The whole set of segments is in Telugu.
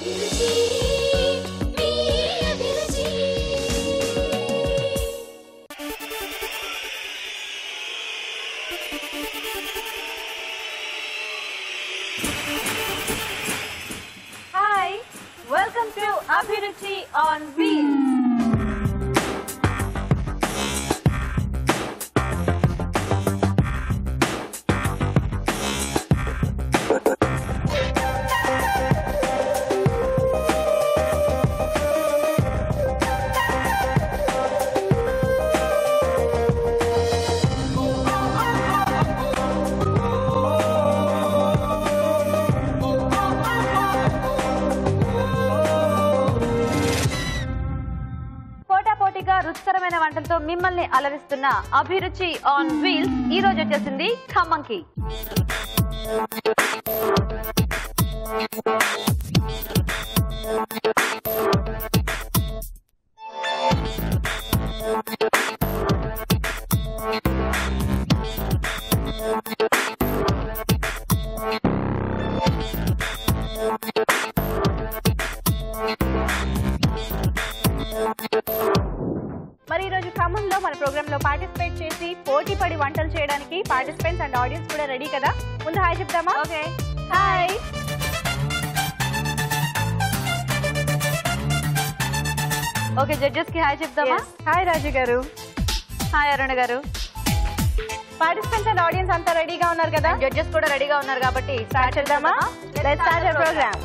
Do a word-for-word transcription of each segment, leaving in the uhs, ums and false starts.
Hi, welcome to Abhiruchi on Wheels. రుచికరమైన వంటలతో మిమ్మల్ని అలరిస్తున్న అభిరుచి ఆన్ వీల్స్ ఈ రోజు వచ్చేసింది ఖమ్మంకి. మరి ఈ రోజు ఖమ్మంలో మన ప్రోగ్రామ్ లో పార్టిసిపేట్ చేసి పోటీ పడి వంటలు చేయడానికి పార్టిసిపెంట్స్ అండ్ ఆడియన్స్ కూడా రెడీ కదా. ముందు హాయ్ చెప్తామా? Okay, hi. ఓకే, జడ్జెస్ కి హాయ్ చెప్తామా? హాయ్ రాజు గారు. హాయ్ అరుణ గారు. పార్టిసిపెంట్స్ అండ్ ఆడియన్స్ అంతా రెడీగా ఉన్నారు కదా? జడ్జెస్ కూడా రెడీగా ఉన్నారు కాబట్టి స్టార్ట్ చేద్దామా? Let's start the programme.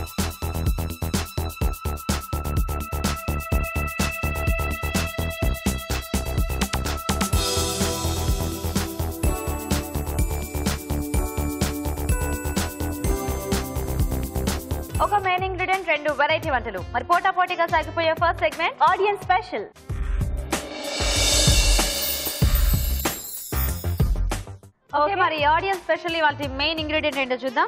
ఒక మెయిన్ ఇంగ్రీడియంట్, రెండు వెరైటీ వంటలు. మరి పోటా పోటీగా సాగిపోయే first segment audience special. Okay, మరి ఆడియన్స్ స్పెషల్ వాళ్ళ మెయిన్ ఇంగ్రీడియంట్ ఏంటో చూద్దాం.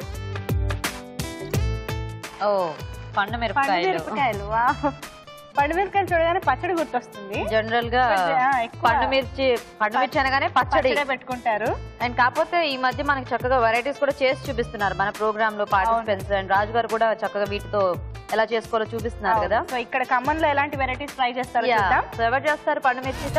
ఓ, పండు మిరపకాయలు. పండు మిరపకాయలు చూడగానే పచ్చడి గుర్తొస్తుంది. జనరల్ గా పండు మిర్చి పండు మిర్చి అనగానే పచ్చడి పెట్టుకుంటారు. అండ్ కాకపోతే ఈ మధ్య మనకి చక్కగా వెరైటీస్ కూడా చేసి చూపిస్తున్నారు మన ప్రోగ్రామ్ లో పార్టిసిపెంట్స్. అండ్ రాజు గారు కూడా చక్కగా వీటితో ఎలా చేసుకోవాలో చూపిస్తున్నారు కదా. సో ఇక్కడ ఖమ్మంలో ఎలాంటి వెరైటీస్ ట్రై చేస్తారు? సో ఎవరు చేస్తారు పండు మిర్చితో?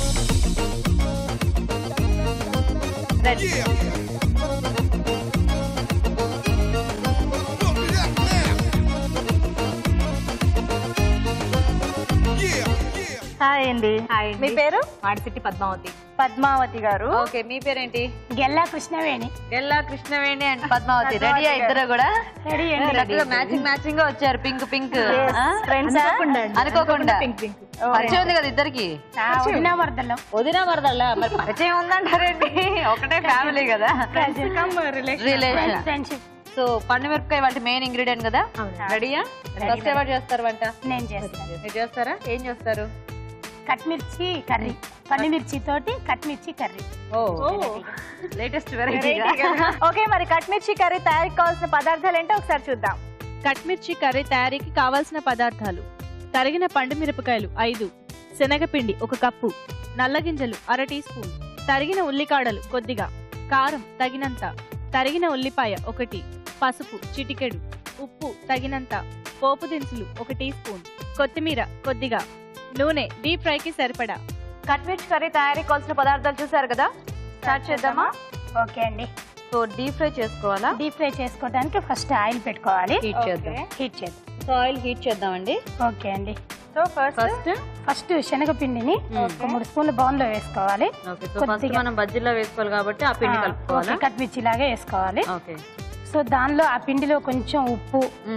హాయ్ అండి. మీ పేరు? మాడిసిట్టి పద్మావతి. పద్మావతి గారు. ఓకే, మీ పేరేంటి? గెల్లా కృష్ణవేణి. గెల్లా కృష్ణవేణి అండ్ పద్మావతి. రెడీ ఇద్దరు కూడా? రెడీ అండి. మ్యాచింగ్ మ్యాచింగ్ గా వచ్చారు. పింక్ పింక్ అనుకోకుండా పరిచయం ఉంది కదా ఇద్దరికి? వదినా వరదల్లో. వదినా వరదల్లా మరి పరిచయం ఉందంటారండి? ఒకటే ఫ్యామిలీ కదా, రిలేషన్. సో పండు మిరపకాయ వాళ్ళ మెయిన్ ఇంగ్రీడియంట్ కదా. రెడీయా? ఫస్ట్ ఎవరు చేస్తారు వంట? నేను చేస్తాను. మీరు చేస్తారా? ఏం చేస్తారు? కట్మిర్చి కర్రీ. పండు మిర్చి తోటి కట్మిర్చి కర్రీ. ఓ, లేటెస్ట్ వెరైటీ. ఓకే, మరి కట్మిర్చి కర్రీ తయారీకి కావాల్సిన పదార్థాలు ఏంటో ఒకసారి చూద్దాం. కట్మిర్చి కర్రీ తయారీకి కావాల్సిన పదార్థాలు: తరిగిన పండు మిరపకాయలు ఐదు, శనగపిండి ఒక కప్పు, నల్లగింజలు అర టీ స్పూన్, తరిగిన ఉల్లికాడలు కొద్దిగా, కారం తగినంత, తరిగిన ఉల్లిపాయ ఒకటి, పసుపు చిటికెడు, ఉప్పు తగినంత, పోపు దినుసులు ఒక టీ స్పూన్, కొత్తిమీర కొద్దిగా, నూనె డీప్ ఫ్రైకి సరిపడా. కట్మిర్చి కర్రీ తయారీకి కావాల్సిన పదార్థాలు చూసారు కదా. స్టార్ట్ చేద్దామా? ఓకే అండి. సో డీప్ ఫ్రై చేసుకోవాలా? డీప్ ఫ్రై చేసుకోవడానికి ఫస్ట్ ఆయిల్ పెట్టుకోవాలి. హీట్ చేద్దాం. హీట్ చేద్దాం. సో ఆయిల్ హీట్ చేద్దామండి. ఓకే అండి. సో ఫస్ట్ ఫస్ట్ ఫస్ట్ శనగపిండిని ఒక మూడు స్పూన్లు బౌల్ లో వేసుకోవాలి. మనం బజ్జీలో వేసుకోవాలి కాబట్టి ఆ పిండి కలుపుకోవాలి. కట్మిర్చి లాగే వేసుకోవాలి. ఓకే. సో దానిలో ఆ పిండిలో కొంచెం ఉప్పు,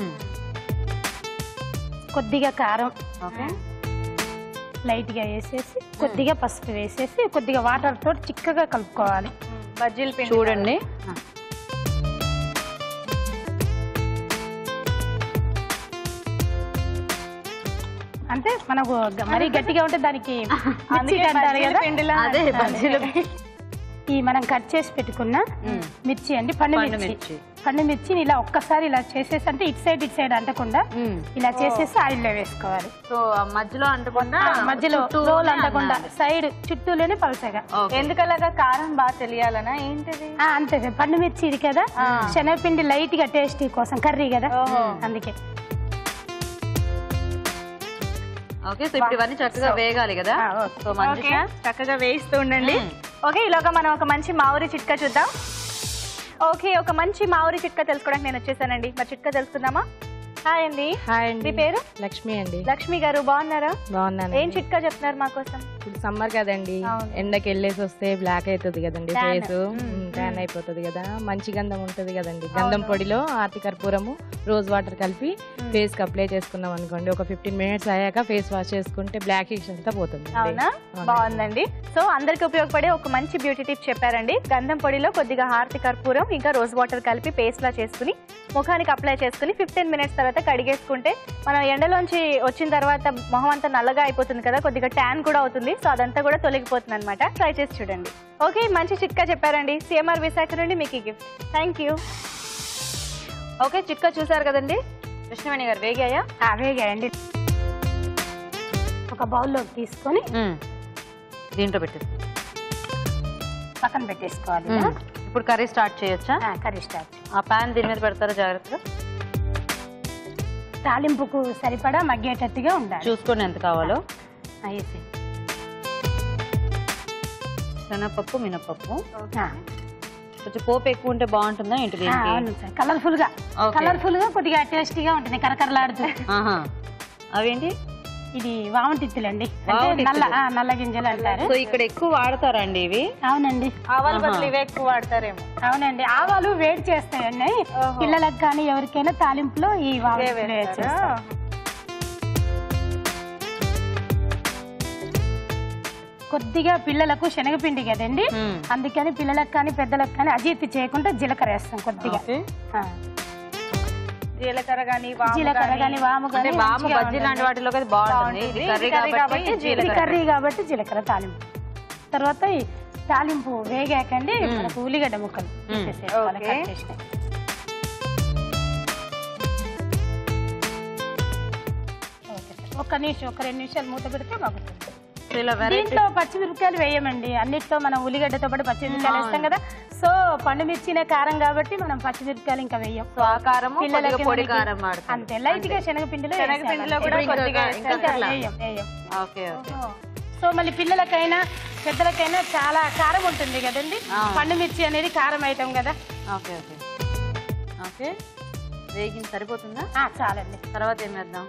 కొద్దిగా కారం లైట్ గా వేసేసి, కొద్దిగా పసుపు వేసేసి, కొద్దిగా వాటర్ తోటి చిక్కగా కలుపుకోవాలి. బజ్జీల పిండి చూడండి. అంటే మనకు మరీ గట్టిగా ఉంటే దానికి ఈ మనం కట్ చేసి పెట్టుకున్న మిర్చి అండి, పండు మిర్చి. పండు మిర్చిని ఇలా ఒక్కసారి ఇలా చేసేసి, అంటే ఇటు సైడ్ ఇటు సైడ్ అంటకుండా ఇలా చేసేసి ఆయిల్లో వేసుకోవాలి. సో మధ్యలో అంటకుండా, మధ్యలో రోల్ అంటకుండా సైడ్ చుట్టూలోనే పలసగా. ఎందుకలాగా? కారం బాగా తెలియాలనా ఏంటిది? అంతే, పండు మిర్చి ఇది కదా, శనగపిండి లైట్ గా టేస్ట్ కోసం కర్రీ కదా, అందుకే. ఓకే సో ఇప్పుడు ఇవన్నీ చక్కగా వేగాలి కదా సో మంచిగా చక్కగా వేయిస్తూ ఉండండి. ఓకే ఈలోగా మనం ఒక మంచి మామిడి చిట్కా చూద్దాం. ఓకే ఒక మంచి మామిడి చిట్కా తెలుసుకోవడానికి నేను వచ్చేసానండి. మరి చిట్కా తెలుసుకుందామా? హాయ్ అండి. హాయ్ అండి. మీ పేరు? లక్ష్మి అండి. లక్ష్మి గారు బాగున్నారా? బాగున్నాను. ఏం చిట్కా చెప్తున్నారు మా కోసం? ఇప్పుడు సమ్మర్ కదండి, ఎండకి వెళ్ళేసి వస్తే బ్లాక్ అవుతుంది కదండి ఫేస్, ట్యాన్ అయిపోతుంది కదా, మంచి గంధం ఉంటది కదండి, గంధం పొడిలో ఆర్తి కర్పూరము రోజ్ వాటర్ కలిపి ఫేస్ కి అప్లై చేసుకున్నాం అనుకోండి, ఒక ఫిఫ్టీన్ మినిట్స్ అయ్యాక ఫేస్ వాష్ చేసుకుంటే బ్లాక్ హెడ్స్ అంతా పోతుంది. అవునా? బాగుందండి. సో అందరికి ఉపయోగపడే ఒక మంచి బ్యూటీ టిప్ చెప్పారండి. గంధం పొడిలో కొద్దిగా హార్తి కర్పూరం ఇంకా రోజ్ వాటర్ కలిపి పేస్ట్ లా చేసుకుని ముఖానికి అప్లై చేసుకుని ఫిఫ్టీన్ మినిట్స్ తర్వాత కడిగేసుకుంటే మనం ఎండలోంచి వచ్చిన తర్వాత మొహం అంతా నల్లగా అయిపోతుంది కదా, కొద్దిగా ట్యాన్ కూడా అవుతుంది. సో అదంతా కూడా తొలగిపోతుంది అనమాట. ట్రై చేసి చూడండి. ఓకే మంచి చిట్కా చెప్పారండి. సిఎంఆర్ విశాఖ నుండి మీకు గిఫ్ట్. Thank you. ఓకే చిట్కా చూసారు కదండి. కృష్ణవేణి గారు వేగాయా? వేగాయండి. ఒక బౌల్లో తీసుకొని దీంట్లో పెట్టేసి పక్కన పెట్టేసుకోవాలి. ఇప్పుడు కర్రీ స్టార్ట్ చేయొచ్చా? Curry start. ఆ ప్యాన్ దీని మీద పెడతారా జాగ్రత్తగా? తాలింపుకు సరిపడా మగ్గేటట్టుగా ఉండాలి. చూసుకోండి ఎంత కావాలో. వేసి శనగపప్పు మినపప్పు కొంచెం పోపు ఎక్కువ ఉంటే బాగుంటుందా ఏంటి? కలర్ఫుల్ గా కలర్ఫుల్ గా కొద్దిగా టేస్టీగా ఉంటుంది కరకరలాడుతూ. అవేంటి? ఇది వామటిత్తులండి, నల్ల నల్ల గింజలు అంటారు. సో ఇక్కడ ఎక్కువ వాడతారండి ఇవి? అవునండి. ఆవాల బదులు ఇవే ఎక్కువ వాడతారేమో. అవునండి ఆవాలు వేడి చేస్తాయండి పిల్లలకు కానీ ఎవరికైనా తాలింపులో ఈ కొద్దిగా పిల్లలకు శనగపిండి కదండి, అందుకని పిల్లలకు కానీ పెద్దలకు కానీ అజీర్తి చేయకుండా జీలకర్ర వేస్తాం కొద్దిగా. జీలకర్ర గానీ జీలకర్ర గానీ వాము గానీ వాము బజ్జీ లాంటి వాటిలో బాగుంటుంది. కర్రీ కాబట్టి జీలకర్ర తాలింపు. తర్వాత తాలింపు వేగాకండి మనకు ఉల్లిగడ్డ ముక్కలు ఒక్క నిమిషం ఒక రెండు నిమిషాలు మూత పెడితే బాగుంటుంది. దీంట్లో పచ్చిమిరపకాయలు వేయమండి, అన్నిట్లో మనం ఉల్లిగడ్డతో పాటు పచ్చిమిరపకాయలు వేస్తాం కదా. సో పండు మిర్చినే కారం కాబట్టి మనం పచ్చిమిరపకాయలు ఇంకా వేయం. పిల్లలకి అంతే లైట్ గా శనగపిండిలో సో మళ్ళీ పిల్లలకైనా పెద్దలకైనా చాలా కారం ఉంటుంది కదండి. పండు మిర్చి అనేది కారం ఐటమ్ కదా. ఓకే ఓకే ఓకే వేగిన సరిపోతుందా? చాలండి. తర్వాత ఏం వేద్దాం?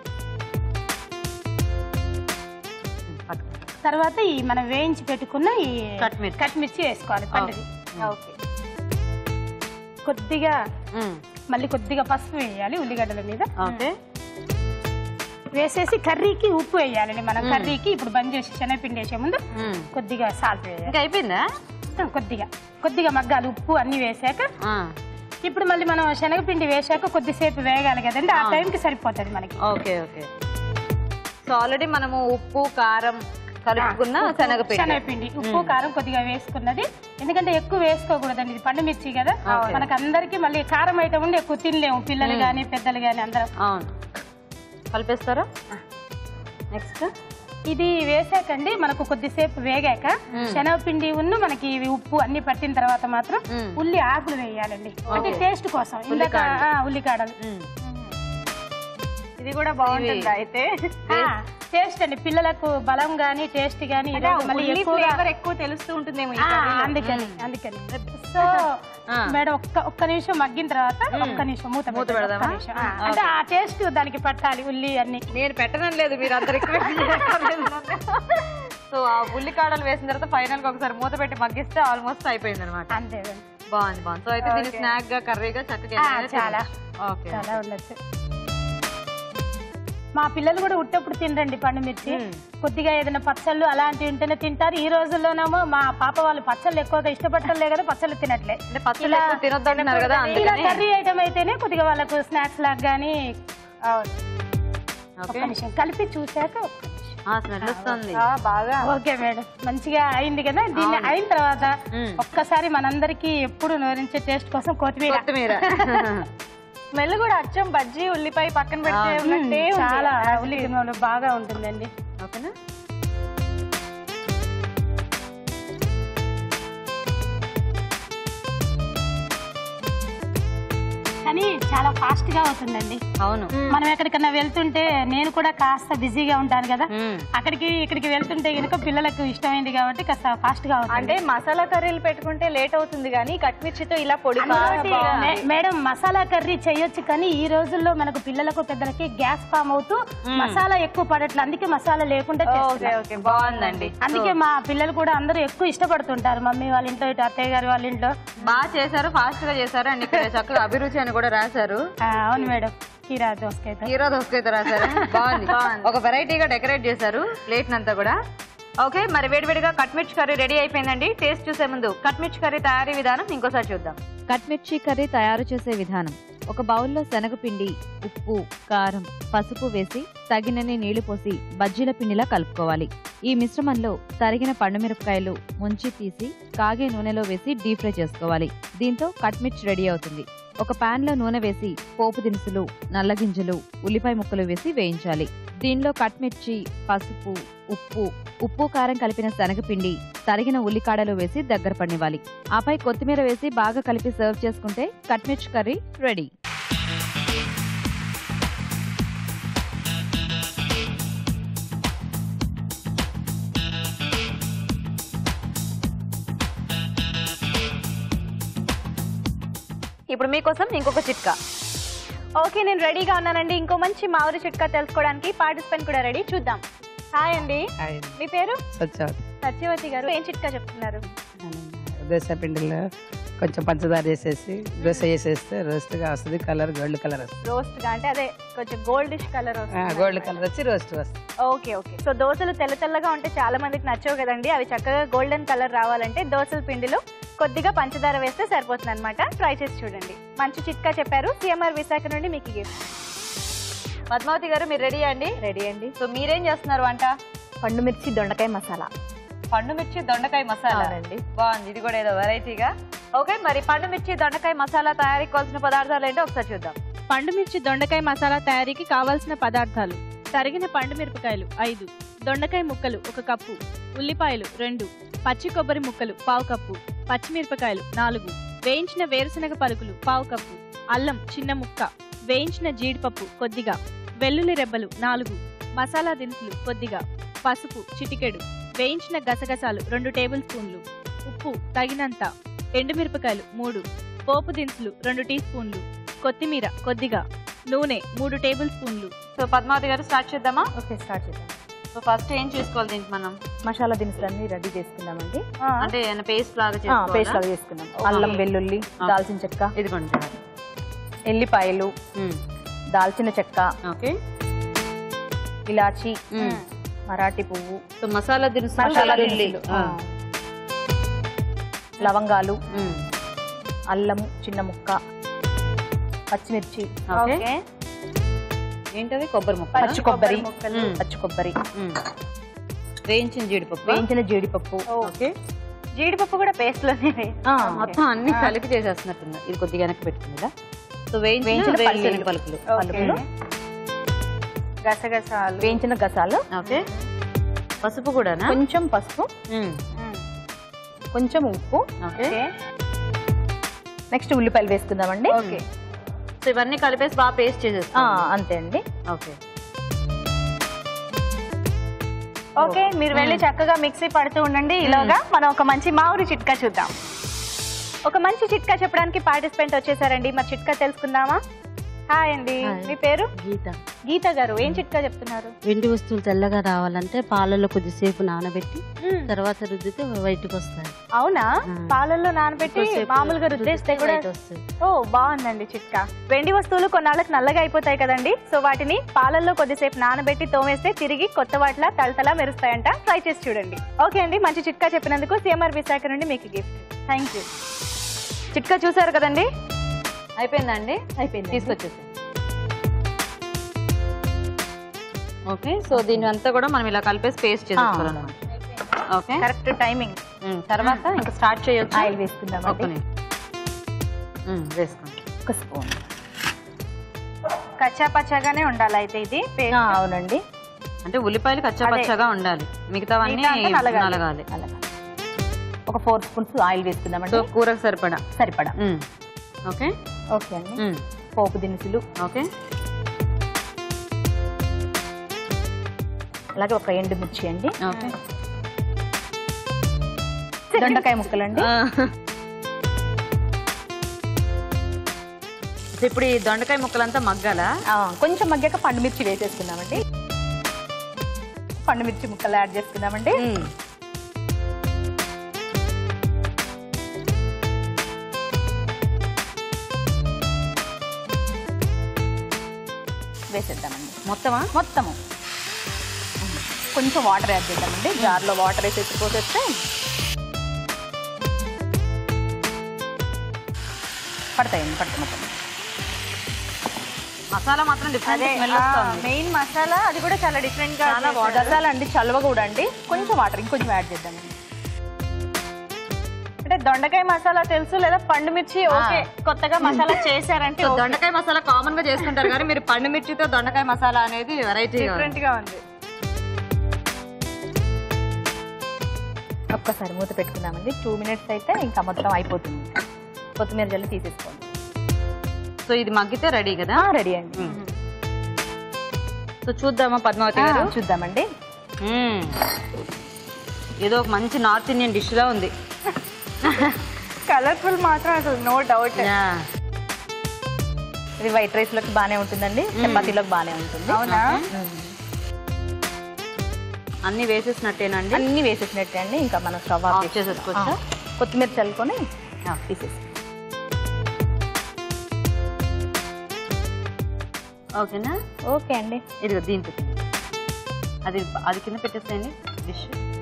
తర్వాత ఈ మనం వేయించి పెట్టుకున్న ఈ కట్మిర్చి వేసుకోవాలి పండుది. ఓకే కొద్దిగా మళ్ళీ కొద్దిగా పసుపు వేయాలి ఉల్లిగడ్డల మీద. ఓకే వేసేసి కర్రీకి ఉప్పు వేయాలండి. మనం కర్రీకి ఇప్పుడు బంద్ చేసి శనగపిండి వేసే ముందు కొద్దిగా సాల్ట్ వేయాలి. అయిపోయిందా? కొద్దిగా కొద్దిగా మగ్గాలి ఉప్పు అన్ని వేసాక. ఇప్పుడు మళ్ళీ మనం శనగపిండి వేసాక కొద్దిసేపు వేగాలి కదండి, ఆ టైంకి సరిపోతుంది మనకి. ఓకే ఓకే సో ఆల్రెడీ మనము ఉప్పు కారం కలుపుకున్న శనగపిండి శనగపిండి ఉప్పు కారం కొద్దిగా వేసుకున్నది, ఎందుకంటే ఎక్కువ వేసుకోకూడదండి, ఇది పండు మిర్చి కదా మనకు అందరికి మళ్ళీ కారం ఐటమ్ ఉండి ఎక్కువ తినలేము పిల్లలు గానీ పెద్దలు గానీ అందరం. కలిపేస్తారా? నెక్స్ట్ ఇది వేసాకండి మనకు కొద్దిసేపు వేగాక శనగపిండి ఉన్న మనకి ఉప్పు అన్ని పట్టిన తర్వాత మాత్రం ఉల్లి ఆకులు వేయాలండి, అంటే టేస్ట్ కోసం. ఉల్లికాడలు ఇది కూడా బాగుంటుంది అయితే టేస్ట్ అండి, పిల్లలకు బలం గానీ టేస్ట్ గానీ ఎక్కువ తెలుస్తూ ఉంటుందేమో అందుకని అందుకని సో మేడం ఒక్క ఒక్క నిమిషం మగ్గిన తర్వాత ఒక్క నిమిషం మూత మూత పెడదాం, అంటే ఆ టేస్ట్ దానికి పట్టాలి ఉల్లి అన్ని. నేను పెట్టడం లేదు, మీరు అందరికి. సో ఆ ఉల్లికాడలు వేసిన తర్వాత ఫైనల్ గా ఒకసారి మూత పెట్టి మగ్గిస్తే ఆల్మోస్ట్ అయిపోయింది అనమాట. అంతే బాగుంది బాగుంది. సో అయితే దీన్ని స్నాక్ గా కర్రీగా చక్కగా చాలా చాలా ఉండొచ్చు. మా పిల్లలు కూడా ఉట్టప్పుడు తినరండి పండు మిర్చి, కొద్దిగా ఏదైనా పచ్చళ్ళు అలాంటివి ఉంటేనే తింటారు. ఈ రోజుల్లోనేమో మా పాప వాళ్ళు పచ్చళ్ళు ఎక్కువగా ఇష్టపడలే కదా, పచ్చళ్ళు తినట్లే. ఇలా కర్రీ ఐటమ్ అయితేనే కొద్దిగా వాళ్ళకు స్నాక్స్ లాగా గానీ కలిపి చూసాక బాగా ఓకే మేడం మంచిగా అయింది కదా. దీన్ని అయిన తర్వాత ఒక్కసారి మనందరికి ఎప్పుడు నోరించే టేస్ట్ కోసం కొత్తిమీర కొత్తిమీర స్మెల్ కూడా అచ్చం బజ్జీ ఉల్లిపాయ పక్కన పెడితే చాలా ఉల్లిపాయ బాగా ఉంటుందండి. ఓకేనా? కానీ చాలా ఫాస్ట్ గా అవుతుందండి. అవును, మనం ఎక్కడికన్నా వెళ్తుంటే నేను కూడా కాస్త బిజీగా ఉంటాను కదా, అక్కడికి ఇక్కడికి వెళ్తుంటే కనుక పిల్లలకు ఇష్టమైంది కాబట్టి కాస్త ఫాస్ట్ గా అవుతుంది. అంటే మసాలా కర్రీలు పెట్టుకుంటే లేట్ అవుతుంది కానీ కట్మిర్చితో ఇలా పొడి మేడం మసాలా కర్రీ చేయొచ్చు కానీ ఈ రోజుల్లో మనకు పిల్లలకు పెద్దలకి గ్యాస్ ఫామ్ అవుతూ మసాలా ఎక్కువ పడట్లేదు, అందుకే మసాలా లేకుండా బాగుందండి. అందుకే మా పిల్లలు కూడా అందరూ ఎక్కువ ఇష్టపడుతుంటారు. మమ్మీ వాళ్ళ ఇంట్లో ఇటు అత్తయ్య గారి వాళ్ళ ఇంట్లో బాగా చేశారు, ఫాస్ట్ గా చేశారు అండ్ ఇక్కడ చక్కగా అభిరుచి అని కూడా రాశారు. అవును మేడం, కీరా దోసకాయ కీరా దోసకాయతో రాశారు. బాగుంది, ఒక వెరైటీగా డెకరేట్ చేశారు ప్లేట్ అంతా కూడా. ఓకే, మరి వేడివేడిగా కట్మిర్చి కర్రీ రెడీ అయిపోయిందండి. టేస్ట్ చూసే ముందు కట్మిర్చి కర్రీ తయారీ విధానం ఇంకోసారి చూద్దాం. కట్మిర్చి కర్రీ తయారు చేసే విధానం: ఒక బౌల్లో శనగపిండి, ఉప్పు, కారం, పసుపు వేసి తగినన్ని నీళ్లు పోసి బజ్జీల పిండిలా కలుపుకోవాలి. ఈ మిశ్రమంలో తరిగిన పండుమిరపకాయలు ముంచి తీసి కాగే నూనెలో వేసి డీప్ ఫ్రై చేసుకోవాలి. దీంతో కట్మిర్చి రెడీ అవుతుంది. ఒక పాన్ లో నూనె వేసి పోపు దినుసులు, నల్లగింజలు, ఉల్లిపాయ ముక్కలు వేసి వేయించాలి. దీనిలో కట్మిర్చి, పసుపు, ఉప్పు, ఉప్పు కారం కలిపిన శనగపిండి, తరిగిన ఉల్లికాడలు వేసి దగ్గర పడినివ్వాలి. ఆపై కొత్తిమీర వేసి బాగా కలిపి సర్వ్ చేసుకుంటే కట్మిర్చి కర్రీ రెడీ. ఇప్పుడు మీకోసం ఇంకొక చిట్కా. ఓకే, నేను రెడీగా ఉన్నానండి. ఇంకో మంచి మామిడి చిట్కా తెలుసుకోవడానికి పార్టిసిపెంట్ కూడా రెడీ, చూద్దాం. హాయ్ అండి, మీ పేరు? సత్యవతి. సత్యవతి గారు, ఏం చిట్కా చెప్తున్నారు? దోశ పిండిలో కొంచెం పంచదార వేసేసి దోశ వేసేస్తే రోస్ట్ గా వస్తుంది, కలర్ గోల్డ్ కలర్ వస్తుంది. రోస్ట్ గా అంటే అదే కొంచెం గోల్డిష్ కలర్ వస్తుంది, గోల్డ్ కలర్ వచ్చి రోస్ట్ వస్తుంది. Okay okay. సో దోశలు తెల్ల తెల్లగా ఉంటే చాలా మందికి నచ్చవు కదండి, అవి చక్కగా గోల్డెన్ కలర్ రావాలంటే దోశల పిండిలో కొద్దిగా పంచదార వేస్తే సరిపోతుంది అనమాట. ట్రై చేసి చూడండి. మంచి చిట్కా చెప్పారు. సిఎంఆర్ విశాఖ నుండి మీకు గిఫ్ట్. పద్మావతి గారు, మీరు రెడీ అండి? రెడీ అండి. సో మీరేం చేస్తున్నారు వంట? పండు మిర్చి దొండకాయ మసాలా. పండు మిర్చి దొండకాయ మసాలా అండి, బాగుంది. ఇది కూడా ఏదో వెరైటీగా. ఓకే, మరి పండు మిర్చి దొండకాయ మసాలా తయారీకి కావాల్సిన పదార్థాలు ఏంటో ఒకసారి చూద్దాం. పండు మిర్చి దొండకాయ మసాలా తయారీకి కావాల్సిన పదార్థాలు: తరిగిన పండు మిరపకాయలు ఐదు, దొండకాయ ముక్కలు ఒక కప్పు, ఉల్లిపాయలు రెండు, పచ్చి కొబ్బరి ముక్కలు పావు కప్పు, పచ్చిమిరపకాయలు నాలుగు, వేయించిన వేరుశనగ పలుకులు పావు కప్పు, అల్లం చిన్న ముక్క, వేయించిన జీడిపప్పు కొద్దిగా, వెల్లుల్లి రెబ్బలు నాలుగు, మసాలా దినుసులు కొద్దిగా, పసుపు చిటికెడు, వేయించిన గసగసాలు రెండు టేబుల్ స్పూన్లు, ఉప్పు తగినంత, ఎండుమిరపకాయలు మూడు, పోపు దినుసులు రెండు టీ స్పూన్లు, కొత్తిమీర కొద్దిగా, నూనె మూడు టేబుల్ స్పూన్లు. సో పద్మావతి గారు, స్టార్ట్ చేద్దామా? ఓకే, స్టార్ట్ చేద్దాం. సో ఫస్ట్ ఏం చేసుకోవాలి దీనికి మనం? మసాలా దినుసులన్నీ రెడీ చేసుకుందామండి. అంటే పేస్ట్ లాగా పేస్ట్ లాగా చేసుకుందాం. అల్లం, వెల్లుల్లి, దాల్చిన చెక్క, ఇదిగోండి, ఎల్లిపాయలు, దాల్చిన చెక్క, ఓకే, ఇలాచి, మరాఠీ పువ్వు, సో మసాలా దినుసు, మసాలా దినుసులు, లవంగాలు, అల్లము చిన్న ముక్క, పచ్చిమిర్చి, ఓకే, ఏంటది? కొబ్బరి ముక్క, పచ్చి కొబ్బరి, పచ్చి కొబ్బరి, వేయించిన జీడిపప్పు, వేయించిన జీడిపప్పు, ఓకే, జీడిపప్పు కూడా పేస్ట్ లోనే మొత్తం అన్ని కలిపి చేసేస్తున్నట్టుంది. ఇది కొద్దిగా వెనక్కి పెట్టుకుందా? సో వేయించిన వేరుశనగ పలుకులు, పలుకులు, గసగసాలు, వేయించిన గసాలు, ఓకే, పసుపు కూడా, కొంచెం పసుపు, కొంచెం ఉప్పు, ఓకే, నెక్స్ట్ ఉల్లిపాయలు వేసుకుందామండి. ఓకే, సో ఇవన్నీ కలిపేసి బాగా పేస్ట్ చేసేస్తాం. అంతే అండి. ఓకే ఓకే, మీరు వెళ్ళి చక్కగా మిక్సీ పడుతూ ఉండండి. ఈలోగా మనం ఒక మంచి మామిడి చిట్కా చూద్దాం. ఒక మంచి చిట్కా చెప్పడానికి పార్టిసిపెంట్ వచ్చేసారండి. మరి చిట్కా తెలుసుకుందామా? హాయ్ అండి, మీ పేరు? గీత. గీత గారు, ఏం చిట్కా చెప్తున్నారు? వెండి వస్తువులు తెల్లగా రావాలంటే పాలలో కొద్దిసేపు నానబెట్టి తర్వాత రుద్దితే బయటకు వస్తాయి. అవునా? పాలల్లో నానబెట్టి మామూలుగా రుద్దేస్తే కూడా వస్తాయి. ఓ, బాగుందండి చిట్కా. వెండి వస్తువులు కొన్నాళ్ళకి నల్లగా అయిపోతాయి కదండి, సో వాటిని పాలల్లో కొద్దిసేపు నానబెట్టి తోమేస్తే తిరిగి కొత్త వాటిలా తలతలా మెరుస్తాయంట. ట్రై చేసి చూడండి. ఓకే అండి, మంచి చిట్కా చెప్పినందుకు సిఎంఆర్ విశాఖ నుండి మీకు గిఫ్ట్. Thank you. చిట్కా చూసారు కదండి, అయిపోయిందండి? అయిపోయింది, తీసుకొచ్చేసి. ఓకే, సో దీని అంతా కూడా మనం ఇలా కలిపేసి పేస్ట్ చేసుకోవాలన్నమాట. Okay, correct timing. తర్వాత ఇంకా స్టార్ట్ చేయొచ్చు. ఆయిల్ వేసుకుందాం. వేసుకోండి ఒక స్పూన్. కచ్చా పచ్చాగానే ఉండాలి అయితే ఇది? అవునండి, అంటే ఉల్లిపాయలు కచ్చా పచ్చాగా ఉండాలి, మిగతావన్నీ నలగాలి. ఒక ఫోర్ స్పూన్స్ ఆయిల్ వేసుకుందామండి. కూరకు సరిపడా. సరిపడా. ఓకే ఓకే అండి. పోపు దినుసులు, ఓకే, అలాగే ఒక ఎండుమిర్చి అండి, ఓకే, దొండకాయ ముక్కలండి. ఇప్పుడు ఈ దొండకాయ ముక్కలంతా మగ్గాలా? కొంచెం మగ్గాక పండుమిర్చి వేసేసుకుందామండి. పండుమిర్చి ముక్కలు యాడ్ చేసుకుందామండి. వేసేద్దామండి మొత్తమా? మొత్తము. కొంచెం వాటర్ యాడ్ చేద్దామండి. జార్లో వాటర్ వేసేసి పోసేస్తే పడతాయండి, పడతాయి మొత్తం. మసాలా మాత్రం డిఫరెంట్, మెయిన్ మసాలా అది కూడా చాలా డిఫరెంట్ గా. మసాలా అండి చల్వ కూడా అండి. కొంచెం వాటర్ ఇంకొంచెం యాడ్ చేద్దామండి. అంటే దొండకాయ మసాలా తెలుసు, లేదా పండు మిర్చి ఓకే కొత్తగా మసాలా చేశారంటే. దొండకాయ మసాలా కామన్ గా చేసుకుంటారు కానీ మీరు పండు మిర్చితో దొండకాయ మసాలా అనేది వెరైటీ డిఫరెంట్ గా ఉంది. ఒక్కసారి మూత పెట్టుకుందామండి. టూ మినిట్స్ అయితే ఇంకా మొత్తం అయిపోతుంది. కొత్తిమీర జల్లి తీసేసుకోండి. సో ఇది మగ్గితే రెడీ కదా? రెడీ అండి. సో చూద్దామా పద్మావతి గారు? చూద్దామండి. ఏదో ఒక మంచి నార్త్ ఇండియన్ డిష్ లా ఉంది. కలర్ఫుల్ మాత్రం అసలు నో డౌట్. ఇది వైట్ రైస్ లోకి బాగానే ఉంటుందండి, చపాతీలోకి బాగానే ఉంటుంది. అవునా? అన్ని వేసేసినట్టేనండి? అన్ని వేసేసినట్టే అండి. ఇంకా మనం స్టవ్ ఆఫ్ చేసేసుకోవచ్చు. కొత్తిమీర చల్లుకొని తీసేసి. ఓకేనా? ఓకే అండి. ఇది దీంట్లో అది అది కింద పెట్టేసేయండి డిష్.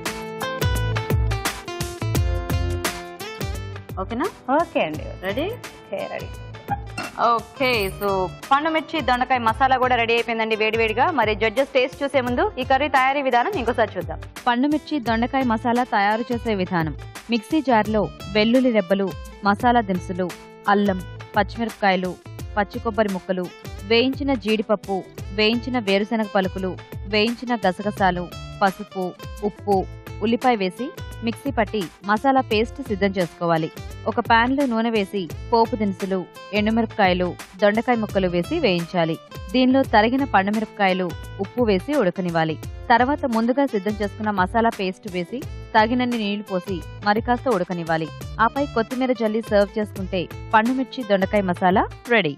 ఓకేనా? ఓకే అండి. Ready? Okay ready. Okay, so పండు మిర్చి దొండకాయ మసాలా కూడా రెడీ అయిపోయిందండి వేడివేడిగా. మరి జడ్జెస్ టేస్ట్ చూసే ముందు ఈ కర్రీ తయారీ విధానం ఇంకోసారి చూద్దాం. పండు మిర్చి దొండకాయ మసాలా తయారు చేసే విధానం. మిక్సీ జార్లో వెల్లుల్లి రెబ్బలు, మసాలా దినుసులు, అల్లం, పచ్చిమిరపకాయలు, పచ్చి కొబ్బరి ముక్కలు, వేయించిన జీడిపప్పు, వేయించిన వేరుశనగ పలుకులు, వేయించిన గసగసాలు, పసుపు, ఉప్పు, ఉల్లిపాయ వేసి మిక్సీ పట్టి మసాలా పేస్ట్ సిద్ధం చేసుకోవాలి. ఒక పాన్ లో నూనె వేసి పోపు దినుసులు, ఎండుమిరపకాయలు, దొండకాయ ముక్కలు వేసి వేయించాలి. దీనిలో తరిగిన పండుమిరపకాయలు, ఉప్పు వేసి ఉడకనివ్వాలి. తర్వాత ముందుగా సిద్ధం చేసుకున్న మసాలా పేస్ట్ వేసి తగినన్ని నీళ్లు పోసి మరికాస్త ఉడకనివ్వాలి. ఆపై కొత్తిమీర జల్లి సర్వ్ చేసుకుంటే పండుమిర్చి దొండకాయ మసాలా రెడీ.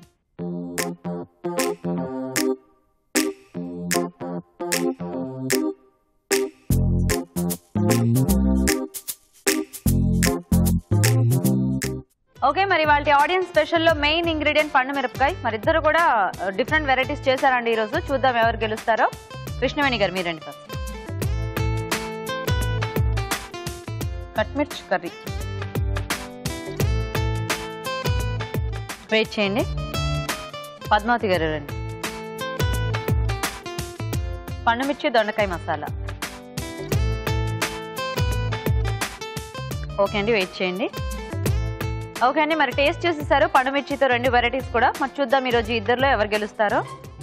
ఓకే, మరి వాళ్ళ ఆడియన్స్ స్పెషల్లో మెయిన్ ఇంగ్రీడియంట్ పండు మిరపకాయ. మరి ఇద్దరు కూడా డిఫరెంట్ వెరైటీస్ చేశారండి ఈరోజు. చూద్దాం ఎవరు గెలుస్తారో. కృష్ణవేణి గారు మీరండి ఫస్ట్. కట్మిర్చి కర్రీ వెయిట్ చేయండి. పద్మావతి గారు రండి. పండుమిర్చి దొండకాయ మసాలా. ఓకే అండి, వెయిట్ చేయండి. ఓకే అండి, మరి టేస్ట్ చూసేసారు పండుమిర్చితో రెండు వెరైటీస్ కూడా. మరి చూద్దాం ఈరోజు ఇద్దరులో ఎవరు గెలుస్తారో.